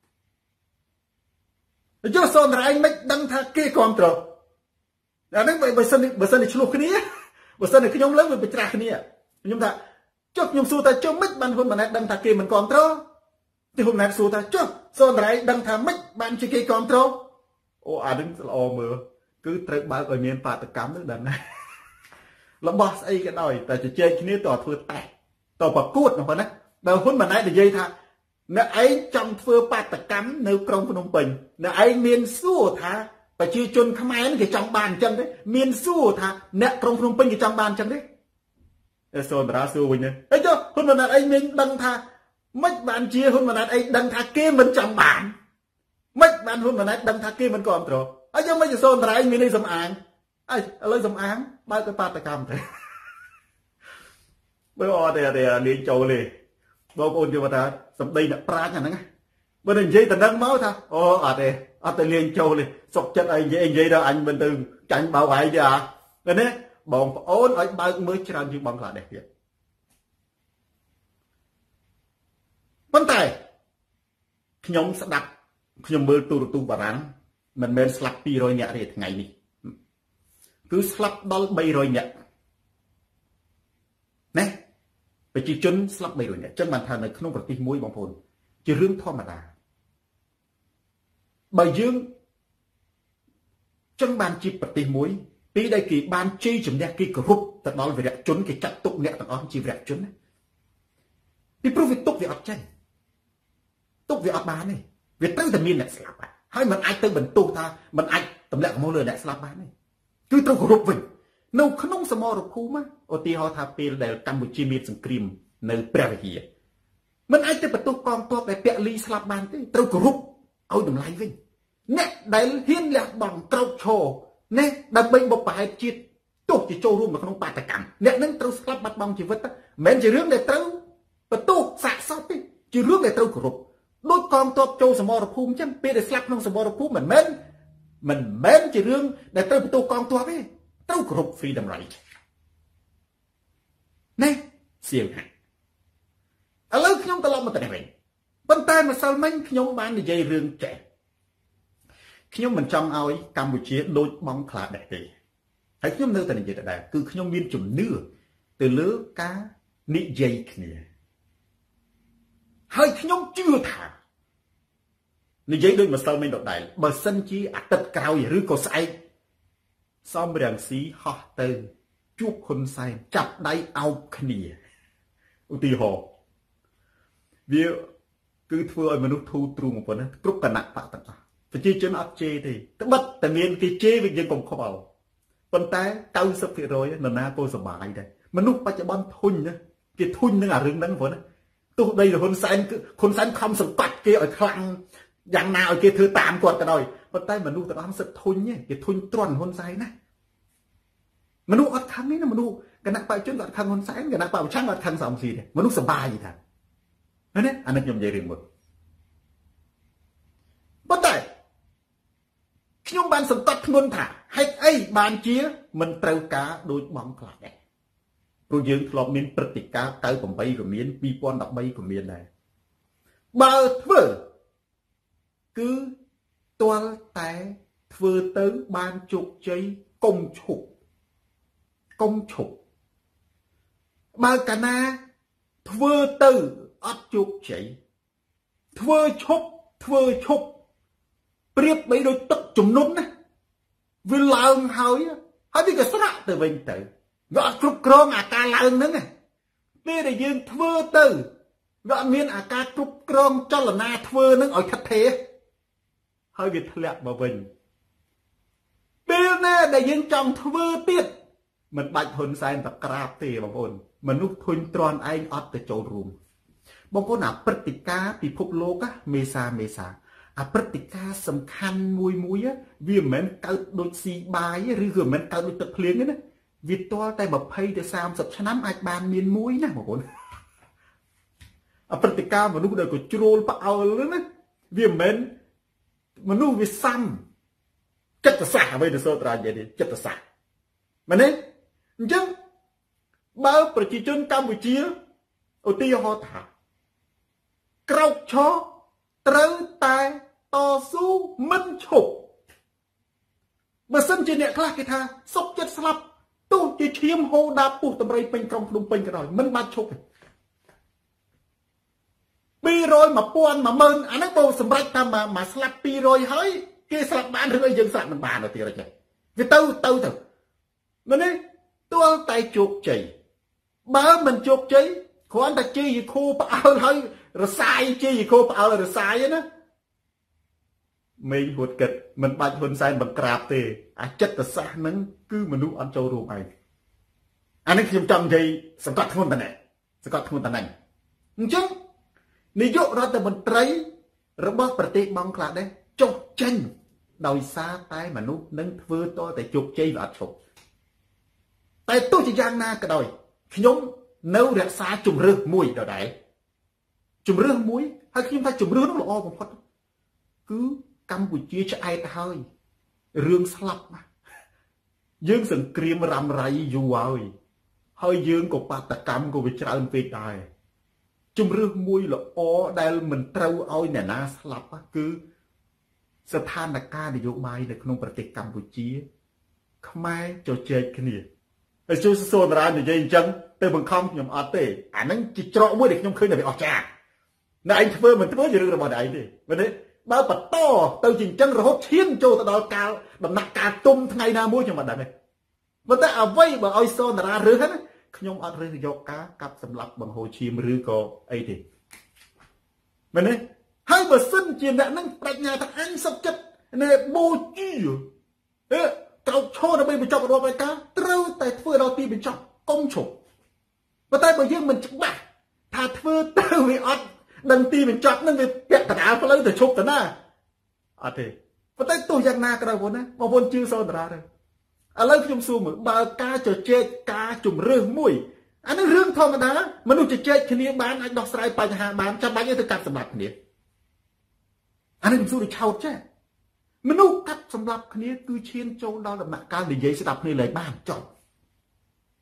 ចុះសូនតារាឯងមិនដឹងថាគេគ្រប់គ្រងអានេះបើសិនបើសិនឆ្លោះគ្នាបើសិនខ្ញុំឡើងវាប្រច្រាស់គ្នាខ្ញុំថាចុះខ្ញុំសួរថាចុះមិនបានហ៊ុនម៉ាណែតដឹងថាគេមិនគ្រប់គ្រងទីហ៊ុនម៉ាណែតសួរថាចុះសូនតារាឯងដឹងថាមិនបានជាគេគ្រប់គ្រងអូអានេះល្អមើលគឺត្រូវបើកឲ្យមានបាតកម្មទៅដល់ណារបស់ស្អីក៏ដោយតែជជែកគ្នាតើធ្វើតេស្តតើប្រកួតនោះប៉ុណ្ណាបើហ៊ុនម៉ាណែតនិយាយថាអ្នកឯងចង់ធ្វើបាតកម្មនៅក្រុងភ្នំពេញអ្នកឯងមានសួរថាប្រជាជនខ្មែរគេចង់បានអញ្ចឹងទេមានសួរថាអ្នកក្រុងភ្នំពេញគេចង់បានអញ្ចឹងទេអេសូនតារាសួរវិញទេអីចុះហ៊ុនម៉ាណែតឯងមានដឹងថាមិនបានជាហ៊ុនម៉ាណែតឯងដឹងថាគេមិនចង់បានមិនបានហ៊ុនម៉ាណែតដឹងថាគេមិនគ្រប់គ្រងហើយយ៉ាងម៉េចសូនតារាឯងមាននេះសំអាងអីឥឡូវសំអាងបើកទៅបាតកម្មទៅបើអត់ទេអត់ទេលេងចូលទេបងប្អូនយល់ថាសម្ដីអ្នកប្រាជ្ញអាហ្នឹងបើនិយាយតែនឹងមកថាអូអត់ទេអត់ទៅលេងចូលទេសុកចិត្តអីនិយាយនិយាយដល់អញមិនទៅចាញ់បោកហើយទេអាឃើញទេបងប្អូនឲ្យបើកមើលច្រើនជាងបងខ្លះដែរទៀតប៉ុន្តែខ្ញុំស្ដាប់ខ្ញុំមើលទូរទស្សន៍បារាំងមិនមែនស្លាប់ពីររយនាក់ទេថ្ងៃនេះគឺស្លាប់ដល់បីរយនាក់ណាប្រជាជនស្លាប់បីរយនាក់ចឹងបានថានៅក្នុងប្រទេសមួយបងប្អូនជារឿងធម្មតាបើយើងចឹងបានជាប្រទេសមួយពីដែលគេបានជ័យជំនះគេគ្រប់ទៅដល់វីរៈជនគេចាត់ទុកអ្នកទាំងអស់ជាវីរៈជនណាពីព្រោះវាទុកវាអត់ចេញទុកវាអត់បានទេវាត្រូវតែមានអ្នកស្លាប់ហើយมันអាចទៅបន្ទោសថាมันអាចទម្លាក់មកលើអ្នកស្លាប់បានទេគឺត្រូវគោរពវិញនៅក្នុងសមរភូមិឧទាហរណ៍ថាពេលដែលកម្ពុជាមានសង្គ្រាមនៅព្រះវិហារมันអាចទៅបន្ទោសកងទ័ពដែលពាក់លីស្លាប់បានទេត្រូវគោរពឲ្យតម្លៃវិញអ្នកដែលហ៊ានលះបង់ក្រោកឈរនេះដើម្បីបុព្វហេតុជាតិទោះជាចូលរួមនៅក្នុងបាតកម្មអ្នកនឹងត្រូវស្លាប់បាត់បង់ជីវិតមិនមែនជារឿងដែលត្រូវបន្ទោសសាកសពទេជារឿងដែលត្រូវគោរពដូចកងទ័ពចូលសមរភូមិអញ្ចឹងពេលដែលស្លាប់ក្នុងសមរភូមិមិនមែនមិនមែនជារឿងដែលត្រូវបន្ទោសកងទ័ពទេត្រូវគោរព freedom right នេះសៀវហាឥឡូវខ្ញុំត្រឡប់មកទៅនេះវិញប៉ុន្តែម្សិលមិញខ្ញុំបាននិយាយរឿងចេះខ្ញុំមិនចង់ឲ្យកម្ពុជាដូចបងខ្លាដែរទេហើយខ្ញុំនៅតែនិយាយដដែលគឺខ្ញុំមានជំនឿទៅលើការនិយាយគ្នាហើយខ្ញុំជឿថានិយាយដូចម្សិលមិញដដែលបើសិនជាអាទិត្យក្រោយឬក៏ស្អែកសំរងស៊ីហោះទៅជួបហ៊ុនសែនចាប់ដៃអោបគ្នាឧទាហរណ៍វាគឺធ្វើឲ្យមនុស្សធូរទ្រូងប៉ុណ្ណាគ្រប់គណៈបកទាំងអស់ប្រជាជនអត់ជេរទេត្បិតតែមានគេជេរវាយើងកុំខ្វល់ប៉ុន្តែ 九十ភាគរយ នរណាក៏សប្បាយដែរមនុស្សបច្ចុប្បន្នធុញណាគេធុញនឹងអារឿងហ្នឹងព្រោះណាទោះបីហ៊ុនសែនគឺហ៊ុនសែនខំសង្កត់គេឲ្យខ្លាំងយ៉ាងណាឲ្យគេធ្វើតាមគាត់ក៏ដោយប៉ុន្តែមនុស្សទាំងអស់សិតធុញទេគេធុញទ្រាន់ហ៊ុនសែនណាមនុស្សអត់ខឹងទេណាមនុស្សគណៈបច្ចុប្បន្នគាត់ខឹងហ៊ុនសែនគណៈបកប្រឆាំងគាត់ខឹងសំស៊ីទេមនុស្សសប្បាយថាណាអានេះខ្ញុំនិយាយរឿងមួយប៉ុន្តែខ្ញុំបានសង្កត់ធ្ងន់ថាហេតុអីបានជាមិនត្រូវការដូចបងខ្លះដែរព្រោះយើងធ្លាប់មានព្រឹត្តិការណ៍ 九八 ក៏មាន ពីរពាន់ដប់បី ក៏មានដែរបើធ្វើគឺទាល់តែធ្វើទៅបានជោគជ័យកុំឈប់កុំឈប់បើកាលណាធ្វើទៅអត់ជោគជ័យធ្វើឈប់ធ្វើឈប់ប្រៀបបីដូចទឹកជំនន់ណាវាឡើងហើយហើយវាក៏ស្រាក់ទៅវិញទៅវាអត់គ្រប់គ្រងអាការឡើងហ្នឹងណាពេលដែលយើងធ្វើទៅវាអត់មានអាការគ្រប់គ្រងចលនាធ្វើហ្នឹងឲ្យថិតថេរហើយវាធ្លាក់មកវិញពេលណាដែលយើងចង់ធ្វើទៀតមិនបាច់ហ៊ុនសែនតែក្រាបទេបងប្អូនមនុស្សធុញទ្រាន់ឯងអត់ទៅចូលរួមបងប្អូនអាព្រឹត្តិការណ៍ពិភពលោកមេសាមេសាអាព្រឹត្តិការណ៍សំខាន់មួយមួយវាមិនមែនកើតដូចស៊ីបាយឬក៏មិនមែនកើតដូចទឹកភ្លៀងទេណាវាទាល់តែ ยี่สิบ ទៅ สามสิบ ឆ្នាំអាចបានមានមួយណាបងប្អូនអាព្រឹត្តិការណ៍មនុស្សដែលក៏ជ្រុលផ្អើលណាវាមិនមែនមនុស្សវាសាំចិត្តសាស្ត្រអ្វីទៅសូត្រានិយាយចិត្តសាស្ត្រមែនទេអញ្ចឹងបើប្រជាជនកម្ពុជាឧទាហរណ៍ថាក្រោកឈរត្រូវតែតស៊ូមិនឈប់បើសិនជាអ្នកខ្លះគេថាសុកចិត្តស្លាប់ទោះជាឈាមហូរដាពុះតម្រៃពេញក្រុងភ្នំពេញក៏ដោយមិនបាច់ឈប់ទេពីរយ mộtពាន់ mộtម៉ឺនអាហ្នឹងបើសម្រេចតាមមកស្លាប់ពីរយហើយគេស្លាប់បានឬអីយើងស្លាប់មិនបានទៅទៀតទេវាទៅទៅទៅមែនទេទាល់តែជោគជ័យបើមិនជោគជ័យគ្រាន់តែជាយីខូផ្អើលហើយរសាយជាយីខូផ្អើលរសាយណាមេងហួតគិតមិនបាច់ហ៊ុនសែនបង្ក្រាបទេអាចិត្តសាស្ត្រហ្នឹងគឺមនុស្សអត់ចូលរួមឯងអានេះខ្ញុំចង់និយាយសង្កត់ធ្ងន់តែនេះសង្កត់ធ្ងន់តែនេះអញ្ចឹងនាយករដ្ឋមន្ត្រីរបស់ប្រទេសបង់ក្លាដេសចុះចេញដោយសារតែមនុស្សនឹងធ្វើតតែជោគជ័យវាអត់ឈប់តែទោះជាយ៉ាងណាក៏ដោយខ្ញុំនៅរក្សាជំរឿសមួយដដែលជំរឿសមួយហើយខ្ញុំថាជំរឿសនោះល្អបំផុតគឺកម្ពុជាឆ្អែតហើយរឿងស្លាប់ណាយើងសង្គ្រាមរ៉ាំរ៉ៃយូរហើយហើយយើងក៏បាតកម្មក៏វាច្រើនពេកដែរជំរឿសមួយល្អដែលមិនត្រូវឲ្យអ្នកណាស្លាប់គឺស្ថានភាពនយោបាយនៅក្នុងប្រទេសកម្ពុជាខ្មែរជជែកគ្នាហើយជួយសួរតារានិយាយអញ្ចឹងទៅបង្ខំខ្ញុំអត់ទេអាហ្នឹងជាច្រកមួយដែលខ្ញុំឃើញតែវាអស្ចារ្យណែឯងធ្វើមិនធ្វើជារឿងរបស់ឯងទេមែនទេបើបន្តទៅជាអញ្ចឹងរហូតឈានចូលទៅដល់កាលដំណាក់កាលទុំថ្ងៃណាមួយខ្ញុំអត់ដឹងទេប៉ុន្តែអ្វីបើឲ្យសនតារារើសណាខ្ញុំអត់រើសយកការកាប់សម្លាប់បង្ហូរឈាមឬក៏អីទេមែនទេហើយបើសិនជាអ្នកហ្នឹងប្រាជ្ញាថាអញសុខចិត្តណែបូជាអឺក្រោកឈរដើម្បីបញ្ចប់រដ្ឋបាលត្រូវតែធ្វើដល់ទីបញ្ចប់កុំឈប់ប៉ុន្តែបើយើងមិនច្បាស់ថាធ្វើទៅវាអត់ដឹងទីបញ្ចប់នឹងវាពាក់កណ្ដាលផ្លូវទៅឈប់ទៅណាអត់ទេប៉ុន្តែទោះយ៉ាងណាក៏ដោយបងណាបងប្អូនជឿសោតារាទៅឥឡូវខ្ញុំសួរមើលបើការជជែកការជំរឿសមួយអានេះរឿងធម្មតាមនុស្សជជែកគ្នាបានអាចដោះស្រាយបញ្ហាបានចាំបាច់ទៅកាត់សម្លាប់គ្នាអានេះខ្ញុំសួរដូចឆោតចេះមនុស្សកាត់សម្លាប់គ្នាគឺឈានចូលដល់ដំណាក់កាលនិយាយស្ដាប់គ្នាលែងបានចប់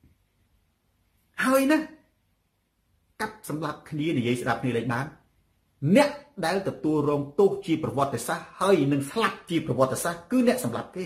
ហើយណាកាត់សម្លាប់គ្នានិយាយស្ដាប់គ្នាលែងបានអ្នកដែលទទួលរងទោសជាប្រវត្តិសាស្ត្រហើយនឹងស្លាប់ជាប្រវត្តិសាស្ត្រគឺអ្នកសម្លាប់គេ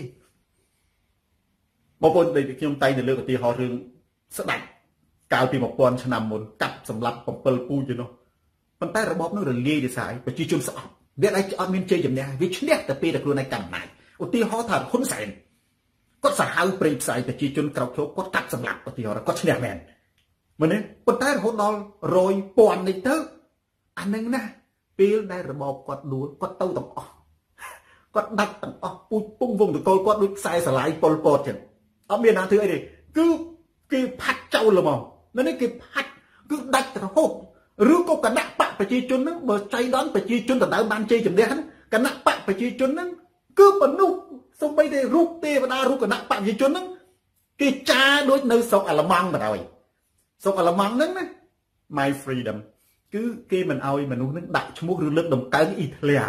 បងប្អូនដែលខ្ញុំតែងតែលើកឧទាហរណ៍រឿងស្ដេចកាលពីmột nghìnឆ្នាំមុនកាប់សម្លាប់bảyពូជនោះប៉ុន្តែរបបនោះរលាយដោយសារប្រជាជនស្អប់វាអាចអត់មានជ័យជំនះវាឈ្នះតែពេលតែខ្លួនឯងកាន់អំណាចឧទាហរណ៍ថាហ៊ុនសែនគាត់សាហាវព្រៃផ្សាយប្រជាជនក្រោកឈរគាត់កាប់សម្លាប់ឧទាហរណ៍គាត់ឈ្នះមែនមែនទេប៉ុន្តែរហូតដល់រយពាន់នេះទៅអានឹងណាពេលដែលរបបគាត់ដួលគាត់ទៅទាំងអស់គាត់ដាច់ទាំងអស់ពូជពងវងតកូលគាត់ដូចខ្សែស្រឡាយប៉ុលពតចឹងអត់មានណាធ្វើអីទេគឺគេផាត់ចោលហ្មងនៅនេះគេផាត់គឺដាច់រហូតឬក៏គណៈបកប្រជាជនហ្នឹងបើចៃដន្យប្រជាជនដណ្ដើមបានជ័យជំនះគណៈបកប្រជាជនហ្នឹងគឺមនុស្សសូម្បីតែរូបទេវតារូបគណៈបកប្រជាជនហ្នឹងគេចាដូចនៅស្រុកអាល្លឺម៉ង់បណ្ដោយស្រុកអាល្លឺម៉ង់ហ្នឹងណា My Freedom គឺគេមិនអោយមនុស្សហ្នឹងដាក់ឈ្មោះឬលើកតម្កើងអ៊ីតាលី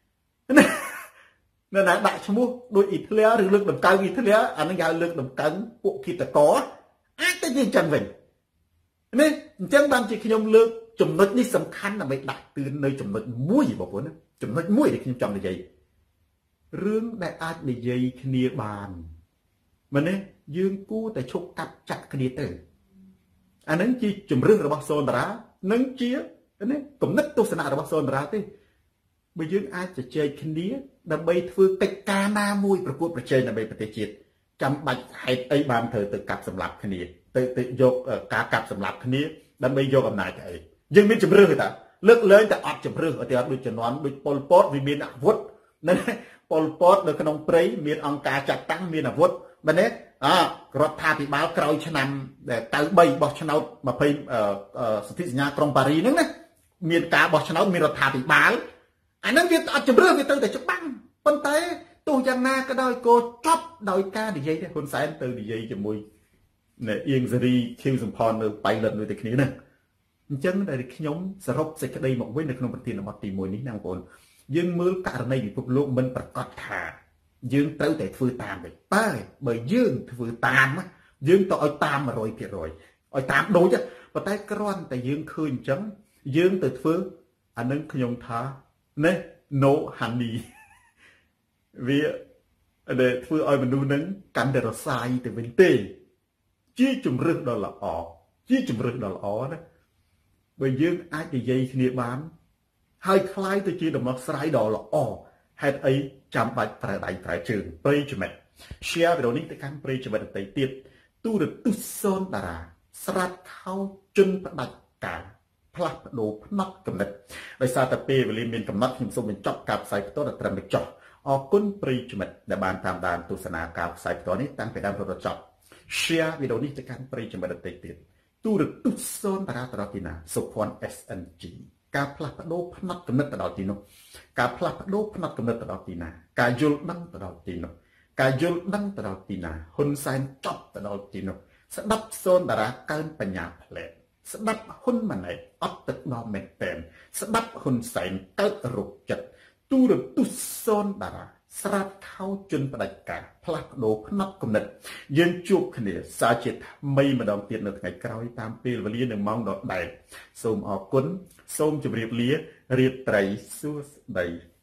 ណាណាដាក់ឈ្មោះដូចអ៊ីតាលីឬលើកតម្កើងអ៊ីតាលីអាហ្នឹងគេហៅលើកតម្កើងពួកគិតកោអាចទៅជាអញ្ចឹងវិញនេះអញ្ចឹងបានជាខ្ញុំលើកចំណុចនេះសំខាន់ដើម្បីដាក់ទឿននៅចំណុចមួយបងប្អូនណាចំណុចមួយដែលខ្ញុំចង់និយាយរឿងដែលអាចនិយាយគ្នាបានមែនទេយើងគួរតែឈប់កាត់ចាក់គ្នាទៅអានឹងជាជំរឿនរបស់សូនតារានិងជានេះគំនិតទស្សនៈរបស់សូនតារាទេបើយើងអាចជជែកគ្នាដើម្បីធ្វើកិច្ចការណាមួយប្រកួតប្រជែងដើម្បីប្រទេសជាតិចាំបាច់ហេតុអីបានត្រូវទៅកាប់សម្លាប់គ្នាទៅទៅយកការកាប់សម្លាប់គ្នាដើម្បីយកអំណាចទៅអីយើងមានជំរឿនទេតាលើកលែងតែអត់ជំរឿនឧទាហរណ៍ដូចជំនាន់ដូចប៉ុលពតវាមានអាវុធណាប៉ុលពតនៅក្នុងព្រៃមានអង្គការចាត់តាំងមានអាវុធមែនទេអរដ្ឋាភិបាលក្រោយឆ្នាំ九三បោះឆ្នោតยี่สิบសន្ធិសញ្ញាក្រុងប៉ារីហ្នឹងណាមានការបោះឆ្នោតមានរដ្ឋាភិបាលអាហ្នឹងវាអត់ជំរឿនវាទៅតែច្បាំងប៉ុន្តែទោះយ៉ាងណាក៏ដោយក៏ចប់ដោយការនិយាយដែរហ៊ុនសែនទៅនិយាយជាមួយអ្នកអៀងសេរីខៀវសំផននៅបៃលិនមួយតែគ្នាហ្នឹងអញ្ចឹងដែលខ្ញុំសរុបសេចក្តីមកវិញនៅក្នុងប្រធានបទទីមួយនេះណាបងប្អូនយើងមើលករណីពិភពលោកមិនប្រកាសថាយើងត្រូវតែធ្វើតាមវិញតែបើយើងធ្វើតាមយើងទៅឲ្យតាមone hundred percentឲ្យតាមដូចប៉ុន្តែគ្រាន់តែយើងឃើញអញ្ចឹងយើងទៅធ្វើអានឹងខ្ញុំថាណេះ no honey វាដែលធ្វើឲ្យមនុស្សនឹងកាន់តែរសាយទៅវិញទេជាជំរឿនដ៏ល្អជាជំរឿនដ៏ល្អណាបើយើងអាចនិយាយគ្នាបានហើយคล้ายទៅជាដំណោះស្រាយដ៏ល្អហេតុអីចាំបាច់ប្រើដៃប្រើជើងប្រិយមិត្ត share វីដេអូនេះទៅកាន់ប្រិយមិត្តដទៃទៀតទូរទស្សន៍សូនតារាស្រាត់ខោជន់ផ្ដាច់ការផ្លាស់ប្ដូរផ្នត់កំណត់ដោយសារតែពេលវេលាមានកំណត់ខ្ញុំសូមបញ្ចប់ការផ្សាយផ្ទាល់ដល់ត្រឹមនេះចុះអរគុណប្រិយមិត្តដែលបានតាមដានទស្សនាការផ្សាយផ្ទាល់នេះតាំងពីដើមរហូតដល់ចប់ share វីដេអូនេះទៅកាន់ប្រិយមិត្តដទៃទៀតទូរទស្សន៍សូនតារាតារទីណាសុភ័ណ្ឌ S N G ការផ្លាស់ប្ដូរផ្នត់គំនិតទៅដល់ទីនោះការផ្លាស់ប្ដូរផ្នត់គំនិតទៅដល់ទីណាការយល់ដឹងទៅដល់ទីនោះការយល់ដឹងទៅដល់ទីណាហ៊ុនសែនចប់ទៅដល់ទីនោះស្ដាប់សូនតារាកើនបញ្ញាផ្លែស្ដាប់ហ៊ុនម៉ាណែតអត់ទឹកដល់មែនតែនស្ដាប់ហ៊ុនសែនកើតរោគចិត្តទូរទស្សន៍សូនតារាស្រាតខោជន់ផ្ដាច់ការផ្លាស់ប្ដូរផ្នត់គំនិតយើងជួបគ្នាសាជាថ្មីម្ដងទៀតនៅថ្ងៃក្រោយតាមពេលវេលានៅម៉ោងដដែលសូមអរគុណសូមជម្រាបលារាត្រីសួស្តី